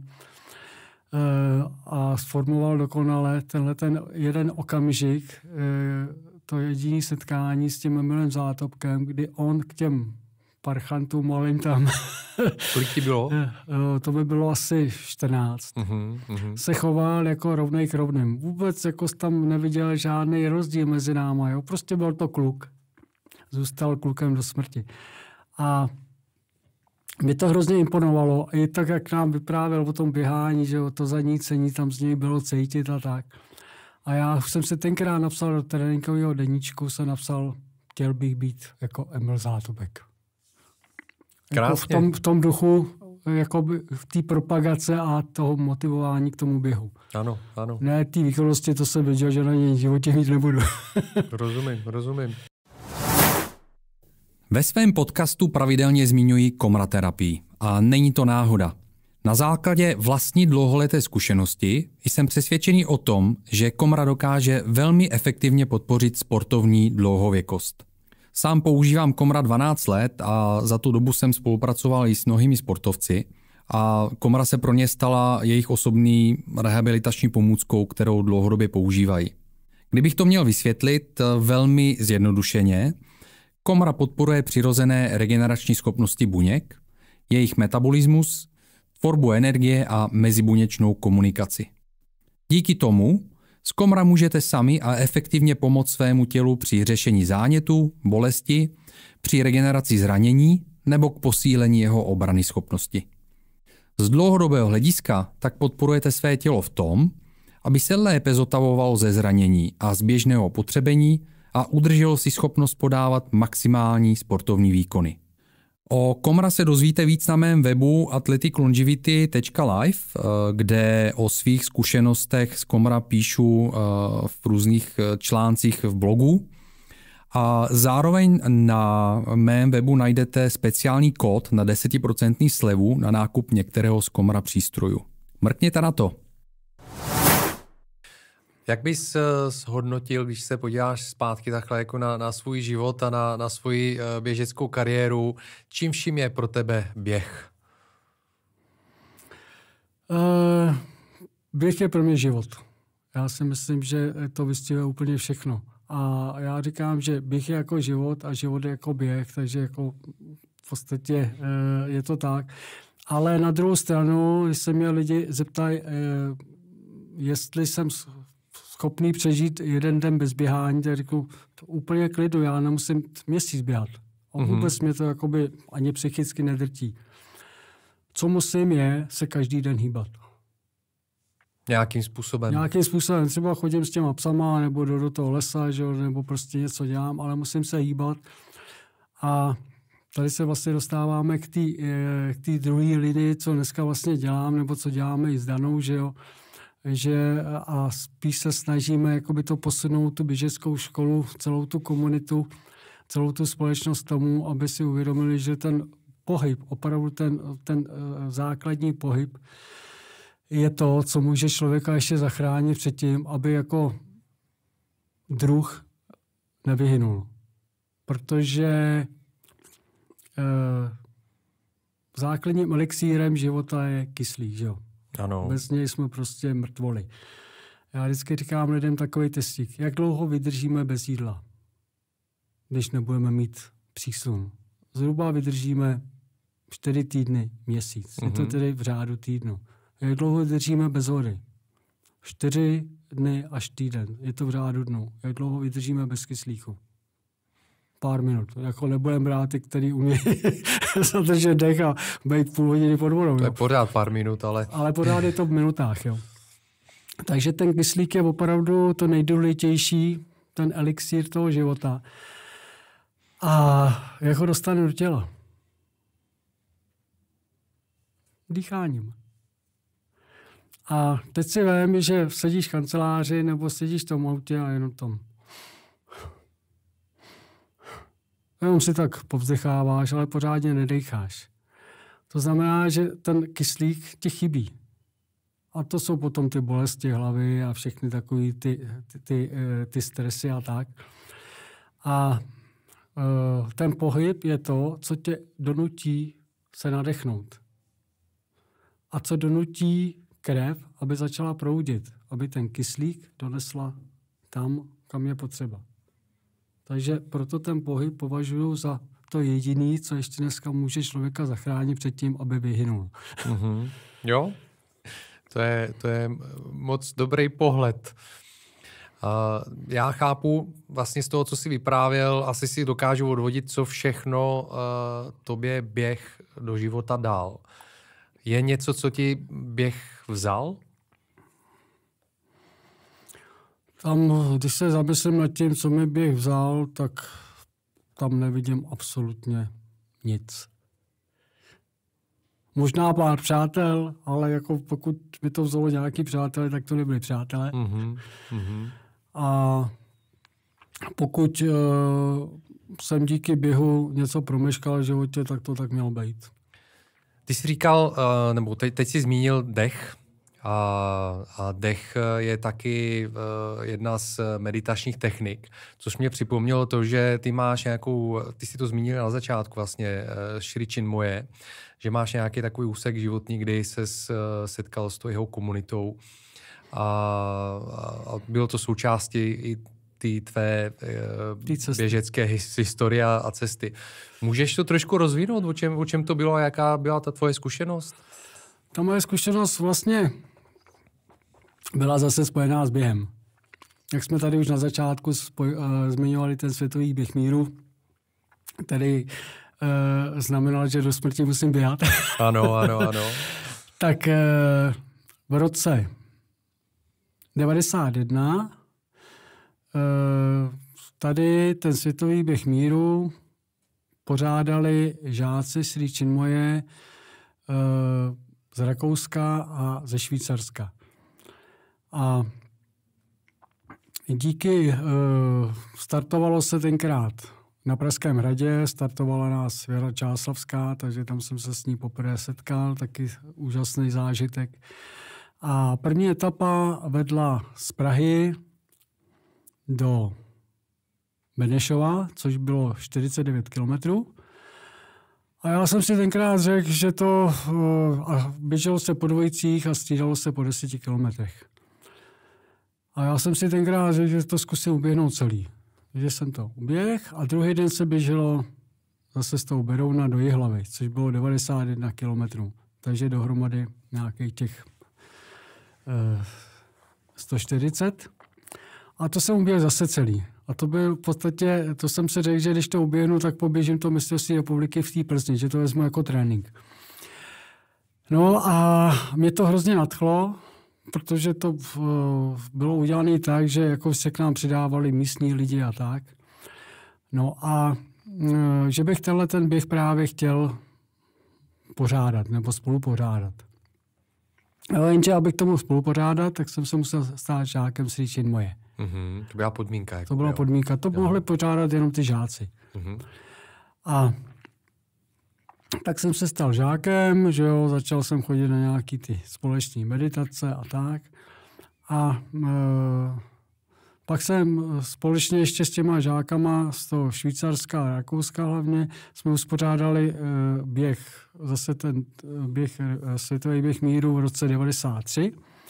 A sformoval dokonale tenhle ten jeden okamžik, to jediné setkání s tím Emilem Zátopkem, kdy on k těm parchantům malým tam... Kolik ti bylo? To by bylo asi čtrnáct. Uh-huh, uh-huh. Se choval jako rovnej k rovným. Vůbec jako tam neviděl žádný rozdíl mezi náma. Jo? Prostě byl to kluk. Zůstal klukem do smrti. A mě to hrozně imponovalo. I tak, jak nám vyprávěl o tom běhání, že o to zanícení tam z něj bylo cítit a tak. A já jsem se tenkrát napsal do tréninkového deníčku, jsem napsal, chtěl bych být jako Emil Zátopek. Jako v, tom, v tom duchu jako v té propagace a toho motivování k tomu běhu. Ano, ano. Ne té výkonnosti, to jsem věděl, že na něj v životě mít nebudu. Rozumím, rozumím. Ve svém podcastu pravidelně zmiňuji komraterapii a není to náhoda. Na základě vlastní dlouholeté zkušenosti jsem přesvědčený o tom, že komra dokáže velmi efektivně podpořit sportovní dlouhověkost. Sám používám komra dvanáct let a za tu dobu jsem spolupracoval i s mnohými sportovci a komra se pro ně stala jejich osobní rehabilitační pomůckou, kterou dlouhodobě používají. Kdybych to měl vysvětlit velmi zjednodušeně, komra podporuje přirozené regenerační schopnosti buněk, jejich metabolismus, tvorbu energie a mezibuněčnou komunikaci. Díky tomu z komra můžete sami a efektivně pomoct svému tělu při řešení zánětu, bolesti, při regeneraci zranění nebo k posílení jeho obrany schopnosti. Z dlouhodobého hlediska tak podporujete své tělo v tom, aby se lépe zotavovalo ze zranění a z běžného potřebení a udrželo si schopnost podávat maximální sportovní výkony. O komra se dozvíte víc na mém webu athletic longevity tečka life, kde o svých zkušenostech z komra píšu v různých článcích v blogu. A zároveň na mém webu najdete speciální kód na deset procent slevu na nákup některého z komra přístrojů. Mrkněte na to. Jak bys zhodnotil, když se podíváš zpátky takhle jako na, na svůj život a na, na svoji běžeckou kariéru, čím vším je pro tebe běh? Uh, běh je pro mě život. Já si myslím, že to vystihuje úplně všechno. A já říkám, že běh je jako život a život je jako běh, takže jako v podstatě uh, je to tak. Ale na druhou stranu, když se mě lidi zeptají, uh, jestli jsem schopný přežít jeden den bez běhání, tak řeknu, to úplně klidu, já nemusím měsíc běhat. A vůbec mm-hmm. mě to jakoby ani psychicky nedrtí. Co musím je se každý den hýbat. Nějakým způsobem. Nějakým způsobem. Třeba chodím s těma psama, nebo do, do toho lesa, že, nebo prostě něco dělám, ale musím se hýbat. A tady se vlastně dostáváme k té druhé linii, co dneska vlastně dělám, nebo co děláme i s Danou, že jo. Že a spíš se snažíme jakoby to posunout tu běžeckou školu, celou tu komunitu, celou tu společnost tomu, aby si uvědomili, že ten pohyb, opravdu ten, ten uh, základní pohyb je to, co může člověka ještě zachránit před tím, aby jako druh nevyhynul. Protože uh, základním elixírem života je kyslík, že jo? Ano. Bez něj jsme prostě mrtvoli. Já vždycky říkám lidem takový testík. Jak dlouho vydržíme bez jídla, když nebudeme mít přísun? Zhruba vydržíme čtyři týdny, měsíc. Mm-hmm. Je to tedy v řádu týdnu. Jak dlouho vydržíme bez vody? Čtyři dny až týden. Je to v řádu dnů. Jak dlouho vydržíme bez kyslíku? Pár minut. Jako nebudeme brát ty, který umějí zadržet dech a být půl hodiny pod vodou. To je pořád pár minut, ale... Ale pořád je to v minutách, jo. Takže ten kyslík je opravdu to nejdůležitější, ten elixír toho života. A jak ho dostane do těla? Dýcháním. A teď si vem, že sedíš v kanceláři nebo sedíš v tom autě a jenom tom. Jenom si tak povzdecháváš, ale pořádně nedecháš. To znamená, že ten kyslík ti chybí. A to jsou potom ty bolesti hlavy a všechny takové ty, ty, ty, ty stresy a tak. A ten pohyb je to, co tě donutí se nadechnout. A co donutí krev, aby začala proudit, aby ten kyslík donesla tam, kam je potřeba. Takže proto ten pohyb považuji za to jediné, co ještě dneska může člověka zachránit před tím, aby vyhynul. Mm-hmm. Jo, to je, to je moc dobrý pohled. Uh, já chápu vlastně z toho, co jsi vyprávěl, asi si dokážu odvodit, co všechno uh, tobě běh do života dal. Je něco, co ti běh vzal? Tam, když se zamyslím nad tím, co mi běh vzal, tak tam nevidím absolutně nic. Možná pár přátel, ale jako pokud by to vzalo nějaký přátelé, tak to nebyli přátelé. Mm-hmm. Mm-hmm. A pokud uh, jsem díky běhu něco promeškal v životě, tak to tak mělo být. Ty jsi říkal, uh, nebo teď, teď jsi zmínil dech. A, a dech je taky uh, jedna z meditačních technik, což mě připomnělo to, že ty máš nějakou, ty jsi to zmínil na začátku vlastně, uh, Šri Chinmoye, že máš nějaký takový úsek životní, kdy ses uh, setkal s tou jeho komunitou a, a bylo to součástí i ty tvé uh, běžecké historie a cesty. Můžeš to trošku rozvinout, o čem, o čem to bylo a jaká byla ta tvoje zkušenost? Ta moje zkušenost vlastně byla zase spojená s během. Jak jsme tady už na začátku spoj, uh, zmiňovali ten světový běh míru, který uh, znamenal, že do smrti musím běhat. Ano, ano, ano. Tak uh, v roce devadesát jedna uh, tady ten světový běh míru pořádali žáci Šri Chinmoye uh, z Rakouska a ze Švýcarska. A díky uh, startovalo se tenkrát na Pražském hradě, startovala nás Věra Čáslavská, takže tam jsem se s ní poprvé setkal, taky úžasný zážitek. A první etapa vedla z Prahy do Benešova, což bylo čtyřicet devět kilometrů. A já jsem si tenkrát řekl, že to uh, běželo se po dvojicích a střídalo se po deseti kilometrech. A já jsem si tenkrát řekl, že to zkusím uběhnout celý. Takže jsem to uběh a druhý den se běželo zase z toho Berouna do Jihlavy, což bylo devadesát jedna kilometrů. Takže dohromady nějakých těch uh, sto čtyřicet. A to jsem uběhl zase celý. A to byl v podstatě, to jsem se řekl, že když to uběhnu, tak poběžím to mistrovství republiky v té Plzni, že to vezmu jako trénink. No a mě to hrozně nadchlo, protože to bylo udělané tak, že jako se k nám přidávali místní lidi a tak. No a že bych tenhle ten běh právě chtěl pořádat nebo spolupořádat. Ale jenže, abych to mohl spolupořádat, tak jsem se musel stát žákem Sríčin moje. Mm-hmm. To byla podmínka. Jako to byla jo. podmínka. To jo. Mohli pořádat jenom ty žáci. Mm-hmm. A tak jsem se stal žákem, že jo, začal jsem chodit na nějaký ty společní meditace a tak. A e, pak jsem společně ještě s těma žákama z toho Švýcarska a Rakouska hlavně jsme uspořádali e, běh, zase ten běh, světový běh míru v roce devadesát tři.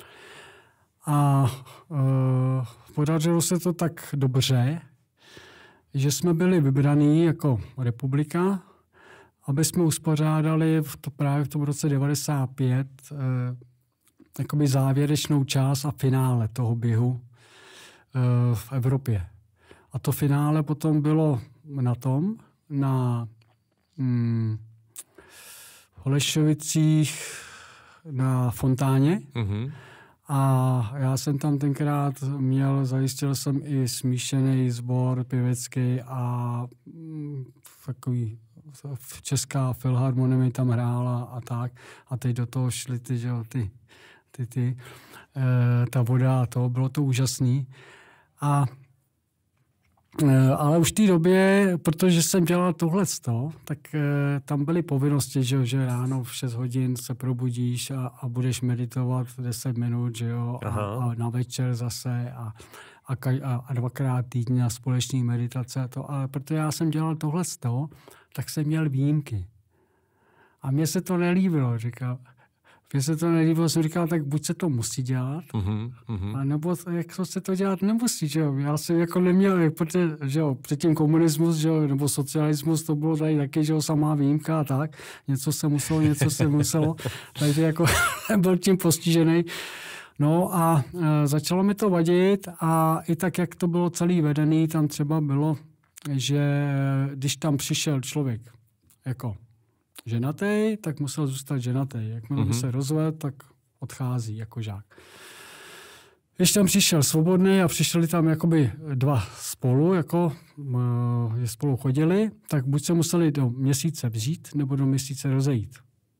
A e, podařilo se to tak dobře, že jsme byli vybraní jako republika, aby jsme uspořádali v to, právě v tom roce devadesát pět eh, jakoby závěrečnou část a finále toho běhu eh, v Evropě. A to finále potom bylo na tom, na hm, Holešovicích, na Fontáně. Mm-hmm. A já jsem tam tenkrát měl, zajistil jsem i smíšený sbor pěvecký a hm, takový Česká filharmonie mi tam hrála a tak. A teď do toho šly ty, že jo, ty, ty, ty, e, ta voda a to, bylo to úžasný. A, e, ale už v té době, protože jsem dělal tohleto, tak e, tam byly povinnosti, že, jo, že ráno v šest hodin se probudíš a, a budeš meditovat deset minut, že jo, a, a na večer zase a A, a, a dvakrát týdně na společné meditace a to. Ale protože já jsem dělal tohle z toho, tak jsem měl výjimky. A mně se to nelíbilo, říkal. Mně se to nelíbilo, jsem říkal, tak buď se to musí dělat, uh-huh, uh-huh. a nebo jak se to dělat nemusí, že jo. Já jsem jako neměl, protože, že jo, předtím komunismus, že jo, nebo socialismus, to bylo tady taky, že jo, samá výjimka a tak. Něco se muselo, něco se muselo. Takže jako byl tím postižený. No a e, začalo mi to vadit a i tak, jak to bylo celý vedený, tam třeba bylo, že když tam přišel člověk jako ženatý, tak musel zůstat ženatý. Jakmile mm-hmm. se rozvedl, tak odchází jako žák. Když tam přišel svobodný a přišli tam jakoby dva spolu, jako e, spolu chodili, tak buď se museli do měsíce vzít, nebo do měsíce rozejít.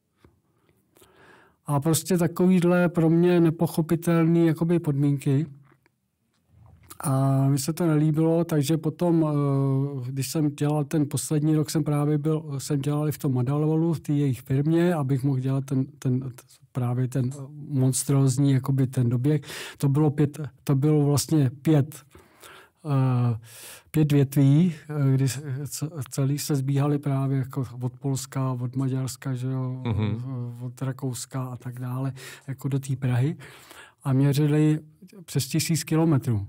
A prostě takovýhle pro mě nepochopitelný jakoby podmínky. A mi se to nelíbilo, takže potom, když jsem dělal ten poslední rok, jsem právě byl, jsem dělal i v tom Madalolu, v té jejich firmě, abych mohl dělat ten, ten, právě ten monstrózní jakoby ten doběh. To bylo pět, to bylo vlastně pět, uh, pět větví, kdy celý se zbíhali právě jako od Polska, od Maďarska, že jo, mm-hmm. od Rakouska a tak dále, jako do té Prahy. A měřili přes tisíc kilometrů.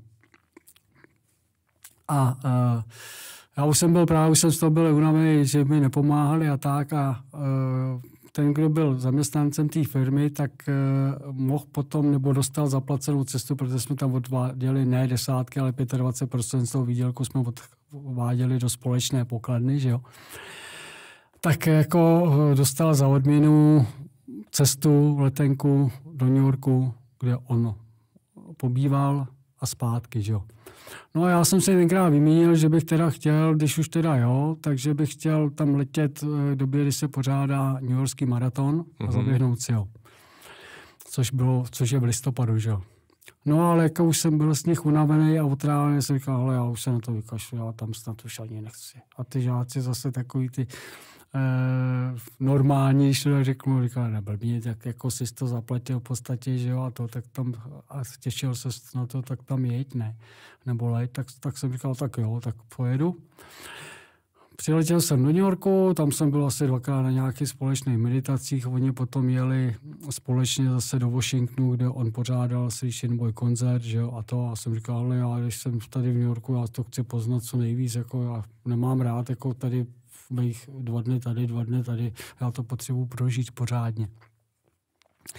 A uh, já už jsem byl právě, už jsem z toho byl unavený, že mi nepomáhali a tak. A uh, ten, kdo byl zaměstnancem té firmy, tak uh, mohl potom, nebo dostal zaplacenou cestu, protože jsme tam odváděli ne desátky, ale dvacet pět procent z toho výdělku jsme odváděli do společné pokladny, že jo. Tak jako dostal za odměnu cestu, letenku do New Yorku, kde on pobýval a zpátky, že jo. No a já jsem se tenkrát vymínil, že bych teda chtěl, když už teda jo, takže bych chtěl tam letět v době, kdy se pořádá New Yorkský maraton a zaběhnout si ho. Což bylo, což je v listopadu, že jo. No ale jako už jsem byl z nich unavený a otrávený, jsem říkal, ale já už se na to vykašlu, já tam snad už ani nechci. A ty žáci zase takový ty eh, normální, když to tak řeknu, říkal, neblbně, tak jako jsi to zaplatil v podstatě, že jo, a to, tak tam, a těšil se na to, tak tam jeď, ne, nebo lejt, tak, tak jsem říkal, tak jo, tak pojedu. Přiletěl jsem do New Yorku, tam jsem byl asi dvakrát na nějakých společných meditacích, oni potom jeli společně zase do Washingtonu, kde on pořádal Sríčin Boy koncert, že jo, a to, a jsem říkal, ale já, když jsem tady v New Yorku, já to chci poznat co nejvíc, jako já nemám rád, jako tady v mých dva dny tady, dva dny tady, já to potřebuji prožít pořádně.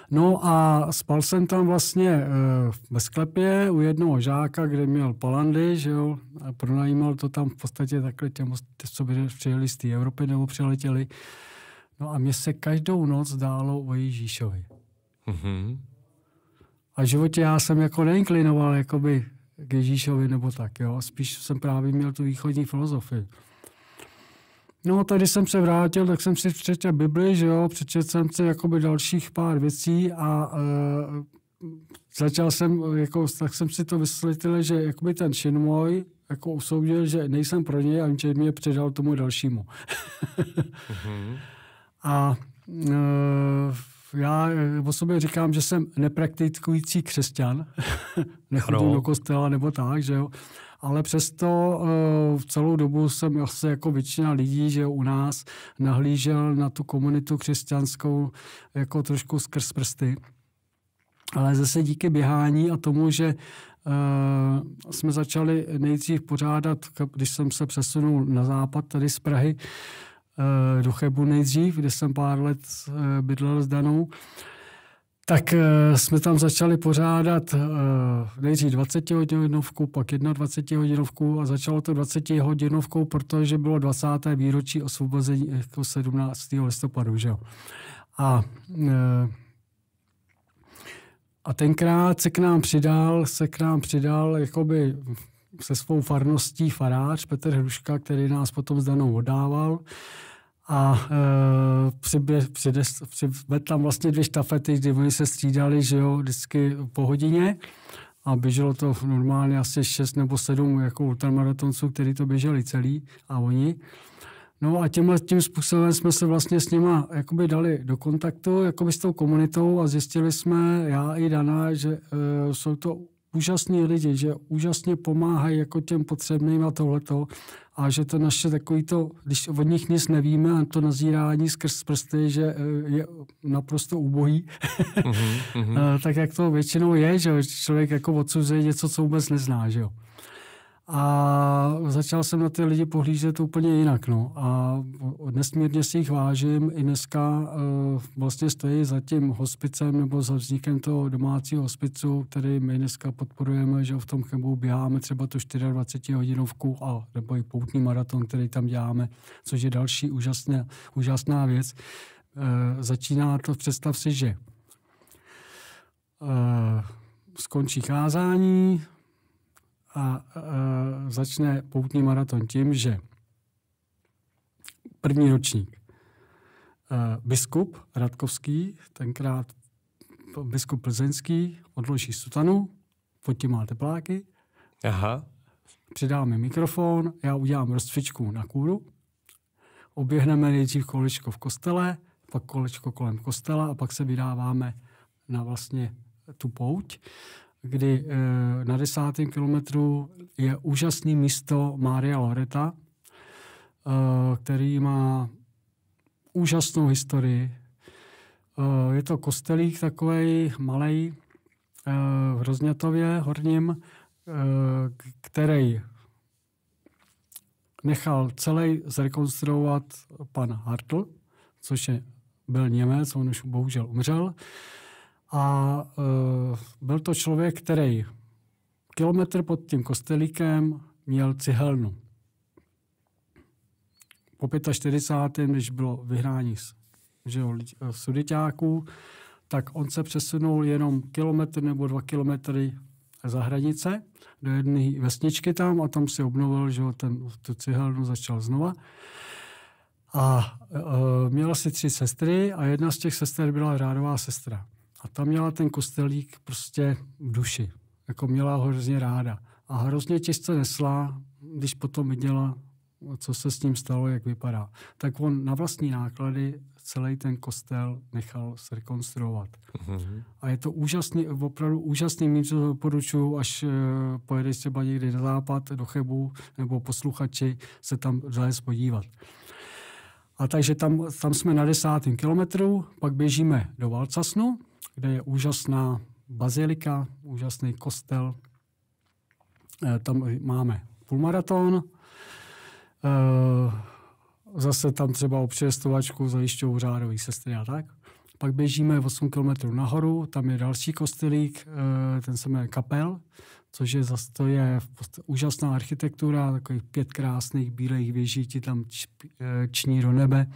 No a spal jsem tam vlastně ve sklepě u jednoho žáka, kde měl palandy, že jo, a pronajímal to tam v podstatě takhle těm, co by přijeli z té Evropy nebo přiletěli. No a mně se každou noc zdálo o Ježíšovi. Mm-hmm. A v životě já jsem jako neinklinoval jakoby k Ježíšovi nebo tak, jo. Spíš jsem právě měl tu východní filozofii. No, tady jsem se vrátil, tak jsem si přečetl Bibli, že jo, přečetl jsem si jakoby dalších pár věcí a e, začal jsem, jako, tak jsem si to vysvětlil, že jakoby ten Šinmoj jako usoudil, že nejsem pro něj a že mě předal tomu dalšímu. mm-hmm. A e, já o sobě říkám, že jsem nepraktikující křesťan. Nechodu do kostela nebo tak, že jo. Ale přesto uh, celou dobu jsem asi jako většina lidí, že u nás nahlížel na tu komunitu křesťanskou jako trošku skrz prsty. Ale zase díky běhání a tomu, že uh, jsme začali nejdřív pořádat, když jsem se přesunul na západ, tady z Prahy, uh, do Chebu nejdřív, kde jsem pár let uh, bydlel s Danou, tak uh, jsme tam začali pořádat uh, nejdřív dvacetihodinovku, pak jednadvacetihodinovku a začalo to dvacetihodinovkou, protože bylo dvacáté výročí osvobození jako sedmnáctého listopadu. Že jo? A, uh, a tenkrát se k nám přidal, se k nám přidal jakoby se svou farností farář Petr Hruška, který nás potom s Danou oddával. A e, přivedl při, při, tam vlastně dvě štafety, kdy oni se střídali, že jo, vždycky po hodině. A běželo to normálně asi šest nebo sedm jako ultramaratonců, kteří to běželi celý a oni. No a tímhle tím způsobem jsme se vlastně s nima jakoby dali do kontaktu jakoby s tou komunitou a zjistili jsme, já i Dana, že e, jsou to úžasní lidi, že úžasně pomáhají jako těm potřebným a tohleto. A že to naše takový to, když od nich nic nevíme, a to nazírání skrz prsty, že je naprosto ubohý, mm-hmm, mm-hmm. tak jak to většinou je, že člověk jako odsuzuje něco, co vůbec nezná, že jo. A začal jsem na ty lidi pohlížet úplně jinak, no. A nesmírně si jich vážím. I dneska uh, vlastně stojí za tím hospicem nebo za vznikem toho domácího hospicu, který my dneska podporujeme, že v tom Chebu běháme třeba tu dvacetihodinovku a nebo i poutní maraton, který tam děláme, což je další úžasná, úžasná věc. Uh, začíná to, představ si, že uh, skončí kázání, a e, začne poutní maraton tím, že první ročník e, biskup Radkovský, tenkrát biskup plzeňský, odloží sutanu, pod tím má tepláky, aha. Přidáme mikrofon, já udělám rozcvičku na kůru, oběhneme nejdřív kolečko v kostele, pak kolečko kolem kostela a pak se vydáváme na vlastně tu pouť, kdy e, na desátém kilometru je úžasné místo Maria Loreta, e, který má úžasnou historii. E, je to kostelík takovej malej e, v Rozňatově horním, e, který nechal celý zrekonstruovat pan Hartl, což je, byl Němec, on už bohužel umřel. A e, byl to člověk, který kilometr pod tím kostelíkem měl cihelnu. Po čtyřicátém pátém když bylo vyhrání z Sudeťáků, tak on se přesunul jenom kilometr nebo dva kilometry za hranice do jedné vesničky tam a tam si obnovil, že ten, tu cihelnu začal znova. A e, měla si tři sestry a jedna z těch sester byla řádová sestra. A tam měla ten kostelík prostě v duši. Jako měla ho hrozně ráda. A hrozně těžce nesla, když potom viděla, co se s ním stalo, jak vypadá. Tak on na vlastní náklady celý ten kostel nechal zrekonstruovat. Mm-hmm. A je to úžasný, opravdu úžasný místo, co doporučuji, až uh, pojedeš třeba někdy na západ, do Chebu, nebo posluchači se tam zajet podívat. A takže tam, tam jsme na desátém kilometru, pak běžíme do Valcasnu, kde je úžasná bazilika, úžasný kostel. E, tam máme půlmaraton. E, zase tam třeba občerstvovačku zajišťují řádový sestry a tak. Pak běžíme osm kilometrů nahoru, tam je další kostelík, ten se jmenuje Kapel, což je zase to je úžasná architektura, takových pět krásných bílých věží ti tam č, ční do nebe.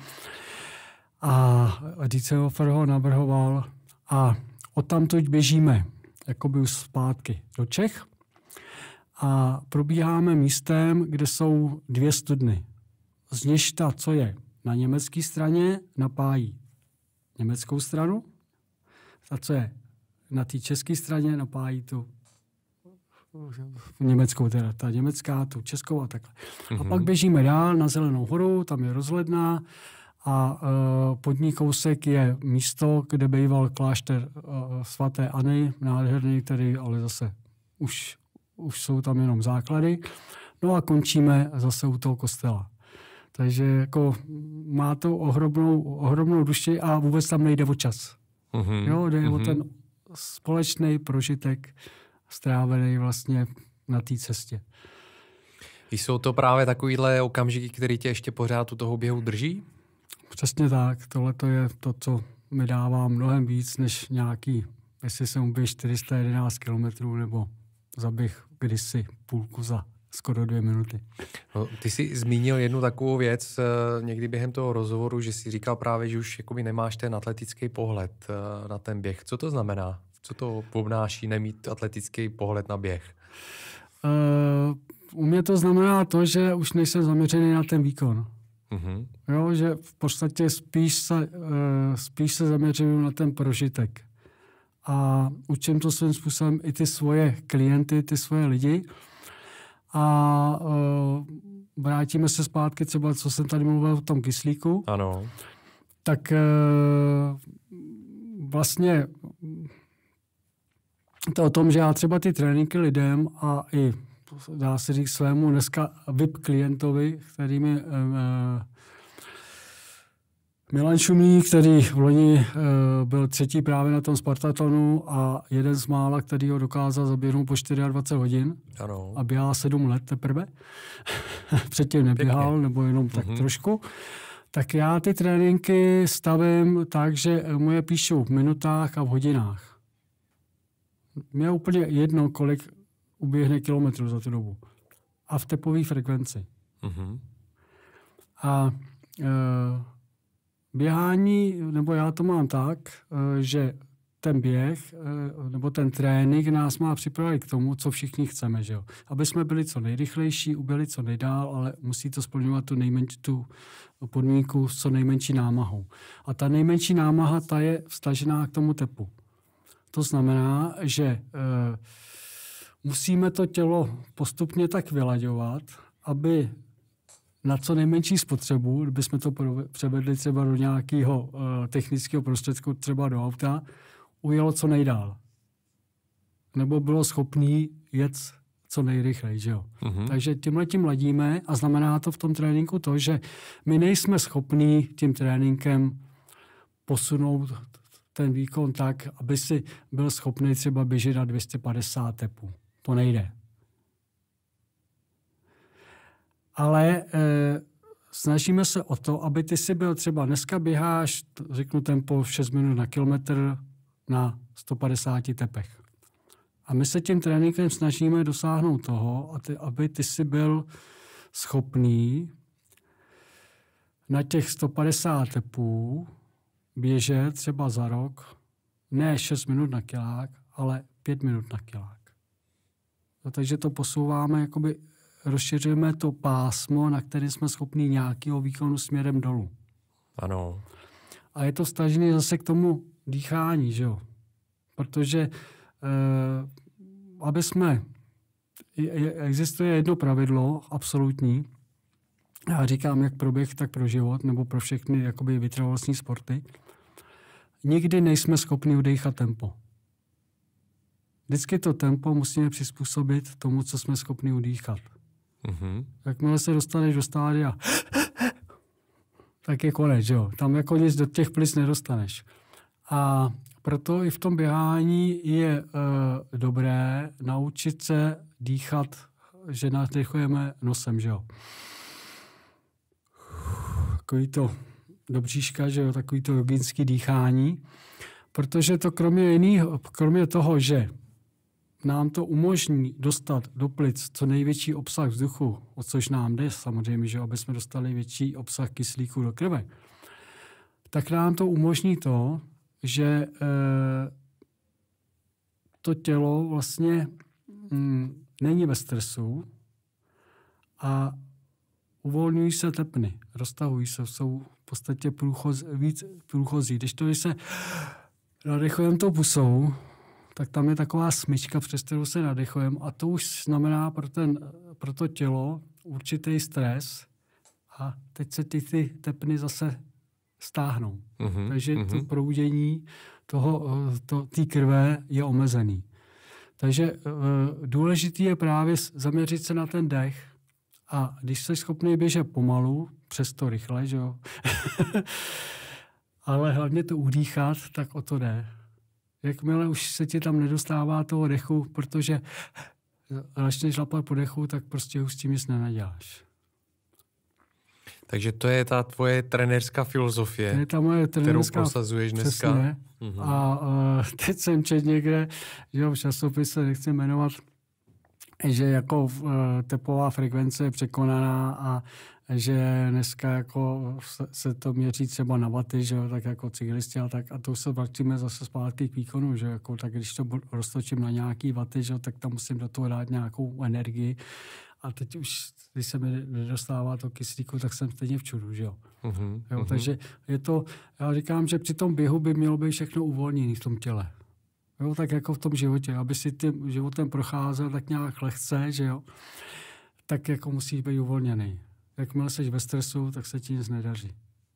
A Ditzehofer ho navrhoval a odtamtud běžíme jakoby už zpátky do Čech a probíháme místem, kde jsou dvě studny. Z něž ta, co je na německé straně, napájí německou stranu, ta, co je na té české straně, napájí tu německou, teda ta německá, tu českou a takhle. Mm-hmm. A pak běžíme dál na Zelenou horu, tam je rozhledna a uh, pod ní kousek je místo, kde býval klášter uh, svaté Anny, nádherný, který ale zase už, už jsou tam jenom základy. No a končíme zase u toho kostela. Takže jako má to ohromnou, ohromnou duši a vůbec tam nejde o čas. Mm-hmm. Jo, jde mm-hmm. o ten společný prožitek strávený vlastně na té cestě. Jsou to právě takovýhle okamžiky, které tě ještě pořád u toho běhu drží? Přesně tak. Tohle to je to, co mi dává mnohem víc, než nějaký, jestli jsem uběhl čtyři sta jedenáct kilometrů nebo zaběh kdysi půlku za skoro dvě minuty. No, ty jsi zmínil jednu takovou věc uh, někdy během toho rozhovoru, že jsi říkal právě, že už jakoby nemáš ten atletický pohled uh, na ten běh. Co to znamená? Co to obnáší nemít atletický pohled na běh? Uh, u mě to znamená to, že už nejsem zaměřený na ten výkon. Uh-huh. Jo, že v podstatě spíš se, uh, spíš se zaměřuju na ten prožitek. A učím to svým způsobem i ty svoje klienty, ty svoje lidi. A uh, vrátíme se zpátky třeba, co jsem tady mluvil o tom kyslíku. Ano. Tak uh, vlastně to o tom, že já třeba ty tréninky lidem a i dá se říct svému dneska V I P klientovi, který mi uh, Milan Šumný, který v loni uh, byl třetí právě na tom Spartatonu a jeden z mála, který ho dokázal zaběhnout po dvacet čtyři hodin. Ano. A běhal sedm let teprve. Předtím neběhal, Pěkně. nebo jenom tak mm-hmm. trošku. Tak já ty tréninky stavím tak, že mu je píšu v minutách a v hodinách. Mně je úplně jedno, kolik uběhne kilometrů za tu dobu. A v tepové frekvenci. Mm-hmm. A e, běhání, nebo já to mám tak, e, že ten běh, e, nebo ten trénink nás má připravit k tomu, co všichni chceme, že jo. Aby jsme byli co nejrychlejší, uběhli co nejdál, ale musí to splňovat tu nejmenší tu podmínku s co nejmenší námahou. A ta nejmenší námaha, ta je vztažená k tomu tepu. To znamená, že e, musíme to tělo postupně tak vylaďovat, aby na co nejmenší spotřebu, kdybychom to převedli třeba do nějakého uh, technického prostředku, třeba do auta, ujelo co nejdál. Nebo bylo schopný jet co nejrychleji, že jo. Uh-huh. Takže tímhletím ladíme a znamená to v tom tréninku to, že my nejsme schopní tím tréninkem posunout ten výkon tak, aby si byl schopný třeba běžet na dvě stě padesát tepů. To nejde. Ale e, snažíme se o to, aby ty si byl třeba dneska běháš, řeknu tempo šest minut na kilometr na sto padesáti tepech. A my se tím tréninkem snažíme dosáhnout toho, aby ty si byl schopný na těch sto padesát tepů běžet třeba za rok ne šest minut na kilák, ale pět minut na kilák. No, takže to posouváme, jakoby rozšiřujeme to pásmo, na které jsme schopni nějakého výkonu směrem dolů. Ano. A je to vztažené zase k tomu dýchání, že jo? Protože eh, aby jsme, existuje jedno pravidlo absolutní, já říkám jak pro běh, tak pro život, nebo pro všechny jakoby vytrvalostní sporty, nikdy nejsme schopni udýchat tempo. Vždycky to tempo musíme přizpůsobit tomu, co jsme schopni udýchat. Mm-hmm. Jakmile se dostaneš do stádia, tak je konec, jo. Tam jako nic do těch plic nedostaneš. A proto i v tom běhání je uh, dobré naučit se dýchat, že nadechujeme nosem, že jo. Takový to do bříška, že jo, takový to joginský dýchání, protože to kromě jiného, kromě toho, že nám to umožní dostat do plic co největší obsah vzduchu, o což nám jde samozřejmě, že aby jsme dostali větší obsah kyslíku do krve, tak nám to umožní to, že e, to tělo vlastně mm, není ve stresu a uvolňují se tepny, roztahují se, jsou v podstatě průchoz, víc průchozí. Když to, když se nadechujeme tou pusou, tak tam je taková smyčka, přes kterou se nadechujeme a to už znamená pro, ten, pro to tělo určitý stres a teď se ty, ty tepny zase stáhnou. Mm-hmm, Takže mm-hmm. to proudění toho, to, té krve je omezený. Takže uh, důležitý je právě zaměřit se na ten dech a když jsi schopný běžet pomalu, přesto rychle, že jo, ale hlavně to udýchat, tak o to jde. Jakmile už se ti tam nedostává toho dechu, protože začneš lapat po dechu, tak prostě už s tím nic nenaděláš. Takže to je ta tvoje trenérská filozofie, to je ta moje trenérská, kterou prosazuješ dneska. Přesně. Mm-hmm. A uh, teď jsem četl někde, že v časopise, nechci jmenovat, že jako uh, tepová frekvence je překonaná a že dneska jako se, se to měří třeba na waty, že jo, tak jako cyklisti a tak. A to se vrátíme zase zpátky k výkonu, že jako tak když to roztočím na nějaký waty, že jo, tak tam musím do toho dát nějakou energii. A teď už, když se mi nedostává to kyslíku, tak jsem stejně v čudu, že jo. Uh-huh, jo uh-huh. Takže je to, já říkám, že při tom běhu by mělo být všechno uvolněné v tom těle. Jo, tak jako v tom životě, aby si tím životem procházel tak nějak lehce, že jo, tak jako musíš být uvolněný. Jakmile jsi ve stresu, tak se ti nic nedaří.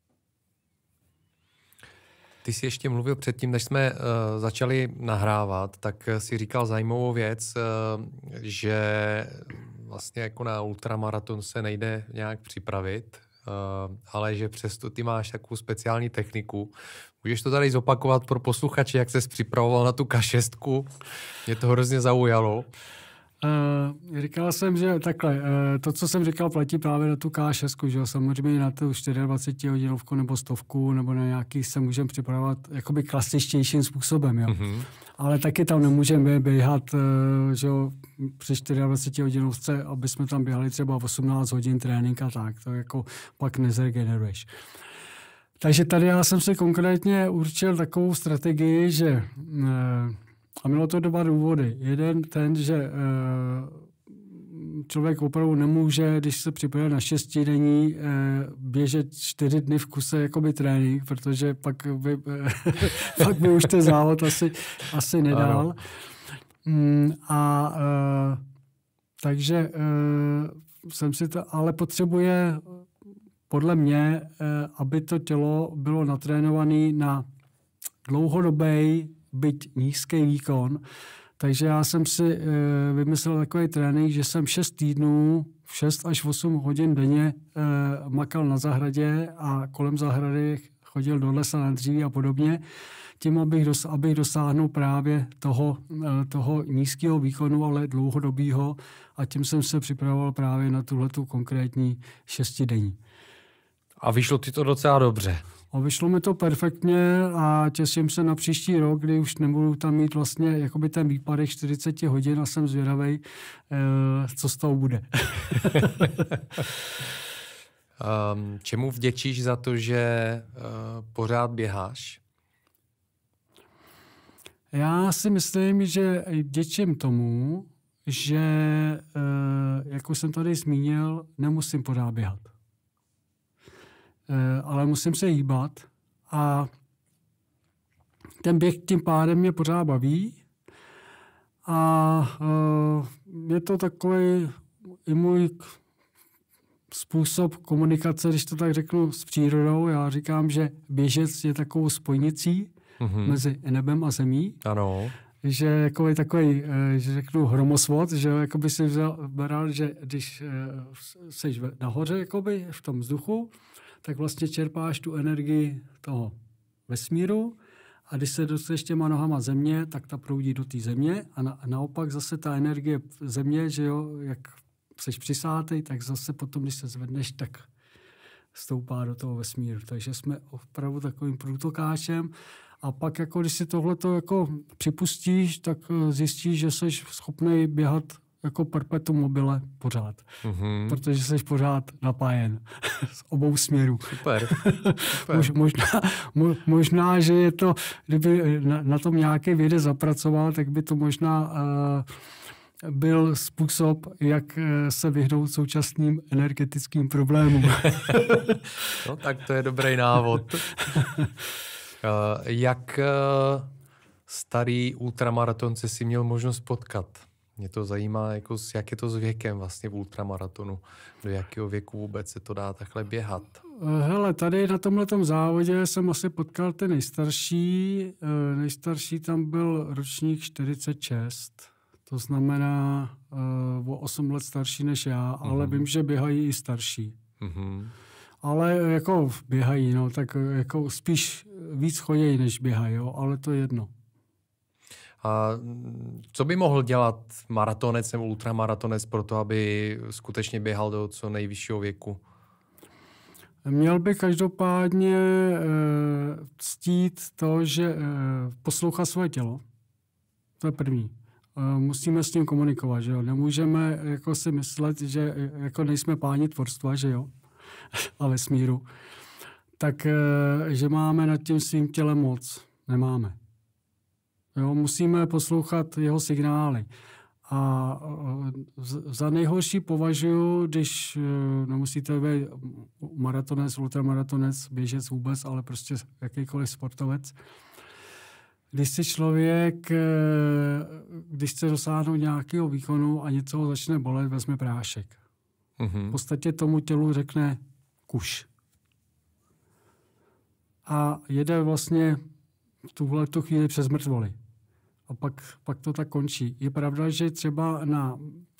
Ty jsi ještě mluvil předtím, než jsme uh, začali nahrávat, tak si říkal zajímavou věc, uh, že vlastně jako na ultramaraton se nejde nějak připravit, uh, ale že přesto ty máš takovou speciální techniku. Můžeš to tady zopakovat pro posluchače, jak ses připravoval na tu K šest? Mě to hrozně zaujalo. Uh, říkal jsem, že takhle, uh, to, co jsem říkal, platí právě na tu K šest, že jo, samozřejmě na tu dvacet čtyři hodinovku nebo stovku, nebo na nějaký se můžeme připravovat jakoby klasičtějším způsobem, jo. Mm-hmm. Ale taky tam nemůžeme běhat, uh, že jo, při dvacet čtyři hodinovce, aby jsme tam běhali třeba osmnáct hodin trénink a tak, to jako pak nezregeneruješ. Takže tady já jsem si konkrétně určil takovou strategii, že uh, a mělo to dva důvody. Jeden ten, že e, člověk opravdu nemůže, když se připravuje na šestidenní, e, běžet čtyři dny v kuse jakoby trénink, protože pak by, e, pak by už ten závod asi, asi nedal. Mm, a e, takže e, jsem si to, ale potřebuje podle mě, e, aby to tělo bylo natrénované na dlouhodobý byť nízký výkon. Takže já jsem si e, vymyslel takový trénink, že jsem šest týdnů, šest až osm hodin denně e, makal na zahradě a kolem zahrady chodil do lesa na dříví a podobně. Tím, abych, dos, abych dosáhnul právě toho, e, toho nízkého výkonu, ale dlouhodobého. A tím jsem se připravoval právě na tuhletu konkrétní šestidenní. A vyšlo ti to docela dobře. A vyšlo mi to perfektně a těším se na příští rok, kdy už nebudu tam mít vlastně jakoby ten výpadek čtyřicet hodin a jsem zvědavej, co z toho bude. um, čemu vděčíš za to, že uh, pořád běháš? Já si myslím, že vděčím tomu, že, uh, jak už jsem tady zmínil, nemusím pořád běhat. Ale musím se hýbat a ten běh tím pádem mě pořád baví a je to takový i můj způsob komunikace, když to tak řeknu, s přírodou. Já říkám, že běžec je takovou spojnicí mm-hmm. mezi nebem a zemí. Ano. Že jako je takový, že řeknu, hromosvod, že jako by si vzal, beral, že když seš nahoře jakoby v tom vzduchu, tak vlastně čerpáš tu energii toho vesmíru a když se dostaneš těma nohama země, tak ta proudí do té země a, na, a naopak zase ta energie země, že jo, jak seš přisátej, tak zase potom, když se zvedneš, tak stoupá do toho vesmíru. Takže jsme opravdu takovým průtokáčem. A pak, jako, když si tohleto jako připustíš, tak zjistíš, že jsi schopný běhat jako perpetuum mobile pořád. Mm-hmm. Protože jsi pořád napájen z obou směrů. Super. Super. Mož, možná, mo, možná, že je to, kdyby na, na tom nějaké vědě zapracoval, tak by to možná uh, byl způsob, jak se vyhnout současným energetickým problémům. No tak to je dobrý návod. Uh, jak uh, starý ultramaratonce si měl možnost potkat? Mě to zajímá, jako, jak je to s věkem vlastně v ultramaratonu. Do jakého věku vůbec se to dá takhle běhat? Hele, tady na tomhletom závodě jsem asi potkal ten nejstarší. Nejstarší tam byl ročník čtyřicet šest. To znamená uh, o osm let starší než já, mm-hmm. ale vím, že běhají i starší. Mm-hmm. Ale jako běhají, no, tak jako spíš víc chodějí, než běhají, jo, ale to je jedno. A co by mohl dělat maratonec nebo ultramaratonec pro to, aby skutečně běhal do co nejvyššího věku? Měl by každopádně e, ctít to, že e, poslouchá svoje tělo. To je první. E, musíme s tím komunikovat, že jo. Nemůžeme jako si myslet, že jako nejsme páni tvorstva, že jo, a vesmíru. Tak, e, že máme nad tím svým tělem moc. Nemáme. Jo, musíme poslouchat jeho signály. A za nejhorší považuji, když nemusíte být maratonec, ultramaratonec, běžec vůbec, ale prostě jakýkoliv sportovec. Když si člověk, když chce dosáhnout nějakého výkonu a něco ho začne bolet, vezme prášek. Mm-hmm. V podstatě tomu tělu řekne kuš. A jede vlastně v tuhletu chvíli přes mrtvoly. A pak, pak to tak končí. Je pravda, že třeba na uh,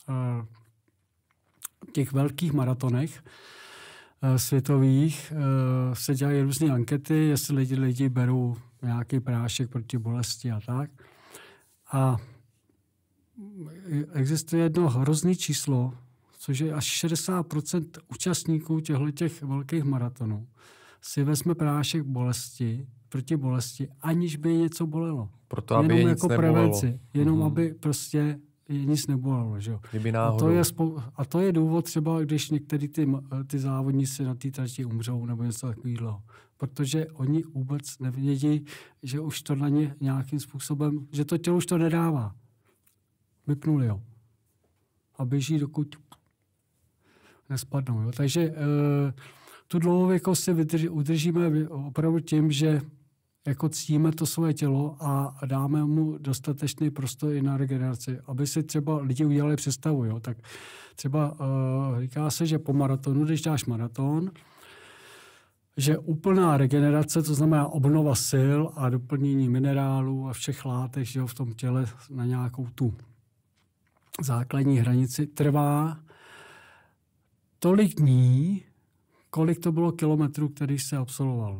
těch velkých maratonech uh, světových uh, se dělají různé ankety, jestli lidi, lidi berou nějaký prášek proti bolesti a tak. A existuje jedno hrozný číslo, což je až šedesát procent účastníků těchto velkých maratonů si vezme prášek bolesti, proti bolesti, aniž by něco bolelo. Proto, aby jenom je jako nic prevenci. nebolelo. Jenom, mm-hmm. aby prostě nic nebolelo. Že? A, to je spou- a to je důvod třeba, když některý ty, ty závodníci na té trati umřou nebo něco takového. Protože oni vůbec nevědí, že už to na ně nějakým způsobem, že to tělo už to nedává. Vypnuli ho. A běží, dokud nespadnou. Jo? Takže e, tu dlouhověkost si vydrž, udržíme opravdu tím, že jako ctíme to svoje tělo a dáme mu dostatečný prostor i na regeneraci. Aby si třeba lidi udělali představu. Jo? Tak třeba uh, říká se, že po maratonu, když dáš maraton, že úplná regenerace, to znamená obnova sil a doplnění minerálů a všech látek, že jo, v tom těle na nějakou tu základní hranici, trvá tolik dní, kolik to bylo kilometrů, který se absolvoval.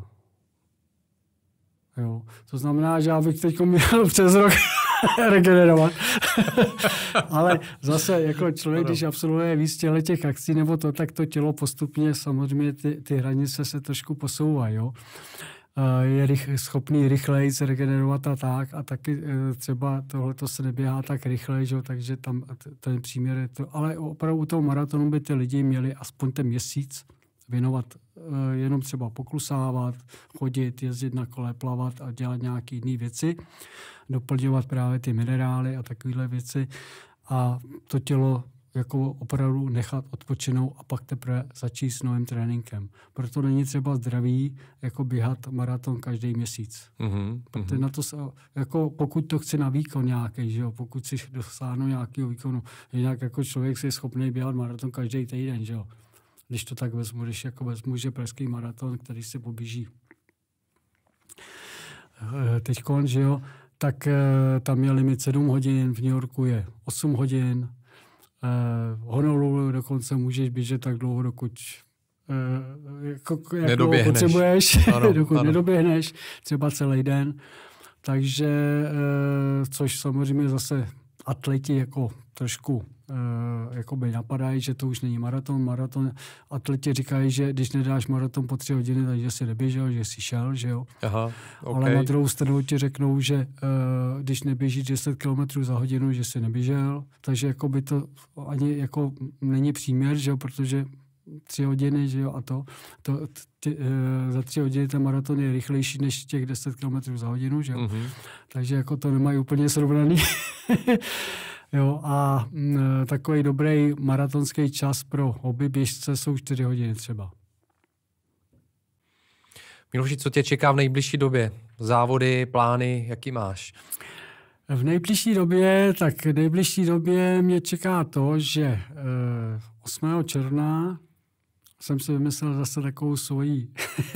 Jo. To znamená, že já bych teď měl přes rok regenerovat. Ale zase jako člověk, když absolvuje víc těch akcí nebo to, tak to tělo postupně, samozřejmě ty, ty hranice se trošku posouvají. Jo. Je rych, schopný rychleji se regenerovat a tak. A taky třeba tohleto se neběhá tak rychle, že? Takže tam ten příměr je to. Ale opravdu u toho maratonu by ty lidi měli aspoň ten měsíc věnovat jenom třeba poklusávat, chodit, jezdit na kole, plavat a dělat nějaké jiné věci, doplňovat právě ty minerály a takovéhle věci a to tělo jako opravdu nechat odpočinout a pak teprve začít s novým tréninkem. Proto není třeba zdravý jako běhat maraton každý měsíc. Mm-hmm. Protože na to se, jako pokud to chci na výkon nějaký, že jo, pokud si dosáhnu nějakého výkonu, jinak jako člověk si je schopný běhat maraton každý týden, že jo. Když to tak vezmu, když jako vezmu, že pražský maraton, který se poběží teďkon, že jo, tak tam je limit sedm hodin, v New Yorku je osm hodin, v Honolulu dokonce můžeš běžet tak dlouho, dokud jako, jak dlouho potřebuješ, ano, dokud ano. nedoběhneš, třeba celý den. Takže, což samozřejmě zase atleti jako trošku e, jakoby napadají, že to už není maraton. Maraton atleti říkají, že když nedáš maraton po tři hodiny, takže jsi neběžel, že jsi šel, že jo. Aha, okay. Ale na druhou stranu ti řeknou, že e, když neběžíš deset kilometrů za hodinu, že jsi neběžel. Takže jakoby to ani jako není příměr, že jo, protože tři hodiny, že jo, a to, to ty, e, za tři hodiny ten maraton je rychlejší než těch deset kilometrů za hodinu, že jo. Mm-hmm. Takže jako to nemají úplně srovnaný. Jo, a m, takový dobrý maratonský čas pro hobby běžce jsou čtyři hodiny třeba. Miloši, co tě čeká v nejbližší době? Závody, plány, jaký máš? V nejbližší době, tak v nejbližší době mě čeká to, že e, osmého června jsem si vymyslel zase takovou svoji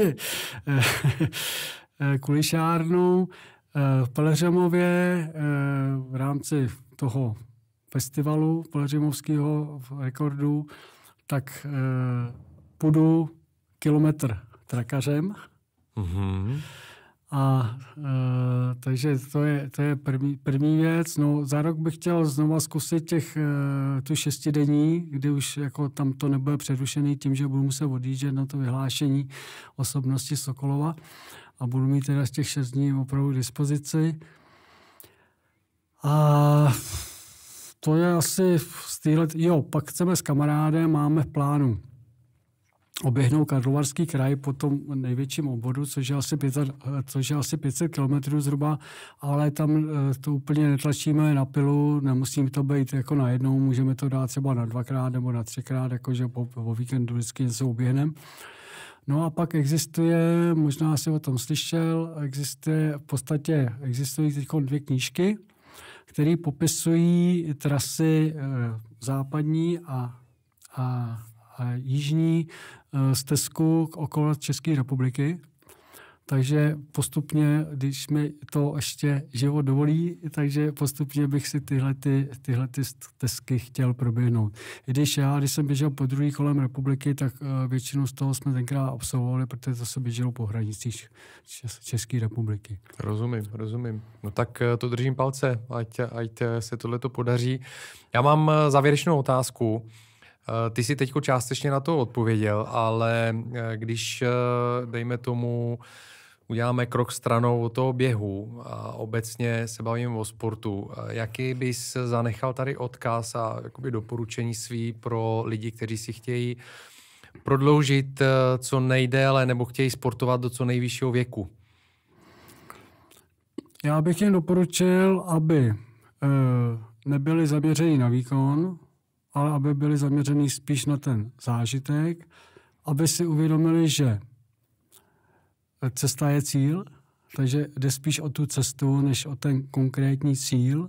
kulišárnu v Pelhřimově v rámci toho festivalu pelhřimovského rekordu, tak půjdu kilometr trakařem. Mm-hmm. A e, takže to je, to je první, první věc. No, za rok bych chtěl znova zkusit těch, e, tu šestidenní, kdy už jako tam to nebude přerušený tím, že budu muset odjíždět na to vyhlášení osobnosti Sokolova a budu mít teda z těch šest dní opravdu k dispozici. A to je asi z téhle... Jo, pak chceme s kamarádem, máme v plánu oběhnou Karlovarský kraj po tom největším obvodu, což je asi pět set, což je asi pět set kilometrů zhruba, ale tam to úplně netlačíme na pilu, nemusí to být jako na jednou, můžeme to dát třeba na dvakrát nebo na třikrát, jakože po, po víkendu vždycky něco oběhneme. No a pak existuje, možná si o tom slyšel, existuje v podstatě, existují teď dvě knížky, které popisují trasy e, západní a, a, a jižní stezku okolo České republiky. Takže postupně, když mi to ještě život dovolí, takže postupně bych si tyhle, ty, tyhle ty stezky chtěl proběhnout. I když já, když jsem běžel po druhý kolem republiky, tak většinu z toho jsme tenkrát absolvovali, protože to se běželo po hranicích České republiky. Rozumím, rozumím. No tak to držím palce, ať, ať se tohleto podaří. Já mám závěrečnou otázku. Ty si teď částečně na to odpověděl, ale když, dejme tomu, uděláme krok stranou od toho běhu a obecně se bavíme o sportu, jaký bys zanechal tady odkaz a jakoby doporučení svý pro lidi, kteří si chtějí prodloužit co nejdéle nebo chtějí sportovat do co nejvyššího věku? Já bych jim doporučil, aby nebyli zaměřeni na výkon, ale aby byli zaměřený spíš na ten zážitek, aby si uvědomili, že cesta je cíl, takže jde spíš o tu cestu, než o ten konkrétní cíl.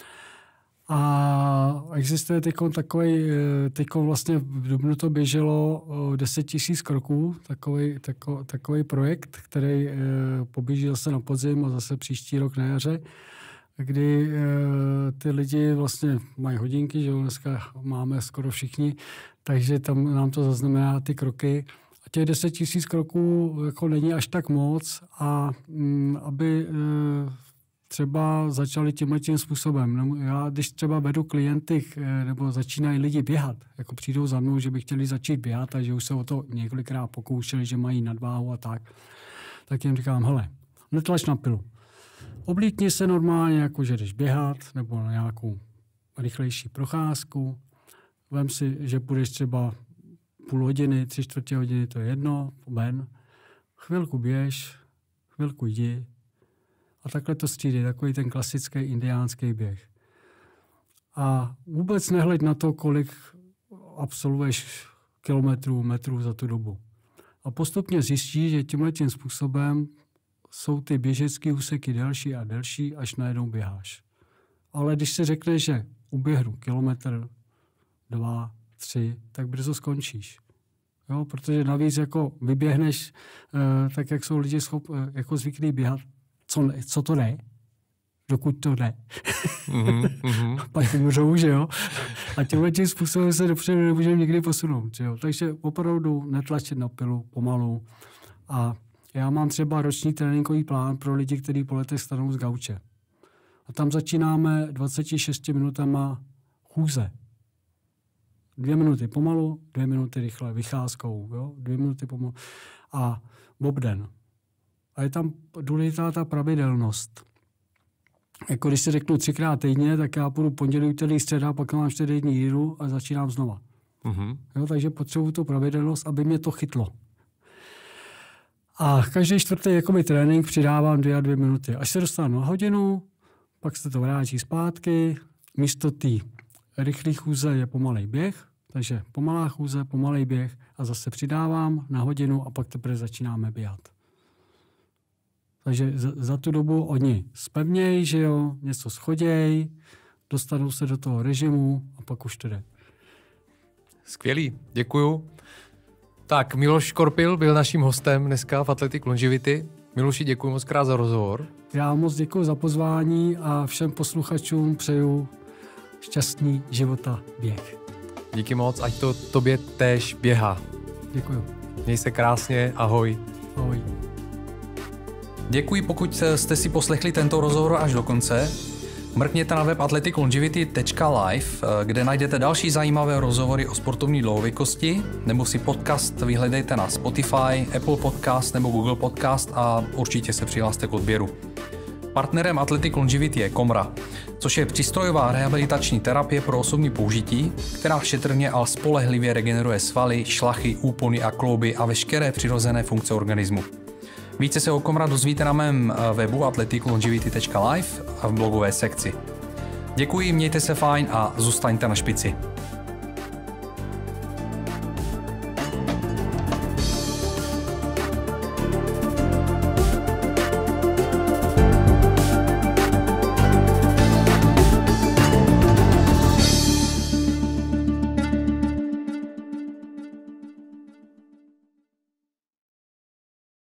A existuje teďkon takový, teďkon vlastně v dubnu to běželo deset tisíc kroků, takový, takový, takový projekt, který poběží zase na podzim a zase příští rok na jaře, kdy e, ty lidi vlastně mají hodinky, že dneska máme skoro všichni, takže tam nám to zaznamená ty kroky. A těch deset tisíc kroků jako není až tak moc a m, aby e, třeba začali tímhletím způsobem. Já, když třeba vedu klienty, e, nebo začínají lidi běhat, jako přijdou za mnou, že by chtěli začít běhat a že už se o to několikrát pokoušeli, že mají nadváhu a tak, tak jim říkám, hele, netlač na pilu. Oblíkni se normálně, jako že jdeš běhat nebo na nějakou rychlejší procházku. Vem si, že půjdeš třeba půl hodiny, tři čtvrtě hodiny, to je jedno, ven. Chvilku běž, chvilku jdi. A takhle to střídí, takový ten klasický indiánský běh. A vůbec nehleď na to, kolik absolvuješ kilometrů, metrů za tu dobu. A postupně zjistíš, že tímhletím způsobem jsou ty běžecké úseky delší a delší, až najednou běháš. Ale když si řekneš, že uběhnu kilometr, dva, tři, tak brzo skončíš. Jo, protože navíc jako vyběhneš, eh, tak jak jsou lidi schop, eh, jako zvyklí běhat, co, ne, co to jde, dokud to jde. Mm-hmm. Pak umřou, že jo. A tímhle tím způsobem se dopředu nemůžeme nikdy posunout, že jo. Takže opravdu netlačit na pilu pomalu. A já mám třeba roční tréninkový plán pro lidi, kteří po letech stanou z gauče. A tam začínáme dvaceti šesti minutama chůze. Dvě minuty pomalu, dvě minuty rychle, vycházkou, jo? Dvě minuty pomalu. A obden. A je tam důležitá ta pravidelnost. Jako když si řeknu třikrát týdně, tak já půjdu pondělí, úterý, středa, pak mám čtyři dní jídu a začínám znova. Mm-hmm. Jo, takže potřebuji tu pravidelnost, aby mě to chytlo. A každý čtvrtý jakoby trénink přidávám dvě a dvě minuty. Až se dostanu na hodinu, pak se to vrátí zpátky. Místo té rychlé chůze je pomalej běh, takže pomalá chůze, pomalej běh a zase přidávám na hodinu a pak teprve začínáme běhat. Takže za, za tu dobu oni zpevnějí, že jo, něco schoděj, dostanou se do toho režimu a pak už to jde. Skvělý, děkuju. Tak, Miloš Korpil byl naším hostem dneska v Athletic Longevity. Miloši, děkuji moc krát za rozhovor. Já moc děkuji za pozvání a všem posluchačům přeju šťastný života běh. Díky moc, ať to tobě též běhá. Děkuji. Měj se krásně, ahoj. Ahoj. Děkuji, pokud jste si poslechli tento rozhovor až do konce. Mrkněte na web athletic longevity tečka live, kde najdete další zajímavé rozhovory o sportovní dlouhověkosti, nebo si podcast vyhledejte na Spotify, Apple Podcast nebo Google Podcast a určitě se přihlaste k odběru. Partnerem Athletic Longevity je Komra, což je přístrojová rehabilitační terapie pro osobní použití, která šetrně a spolehlivě regeneruje svaly, šlachy, úpony a klouby a veškeré přirozené funkce organismu. Více se o Komra dozvíte na mém webu athletic longevity tečka live a v blogové sekci. Děkuji, mějte se fajn a zůstaňte na špici.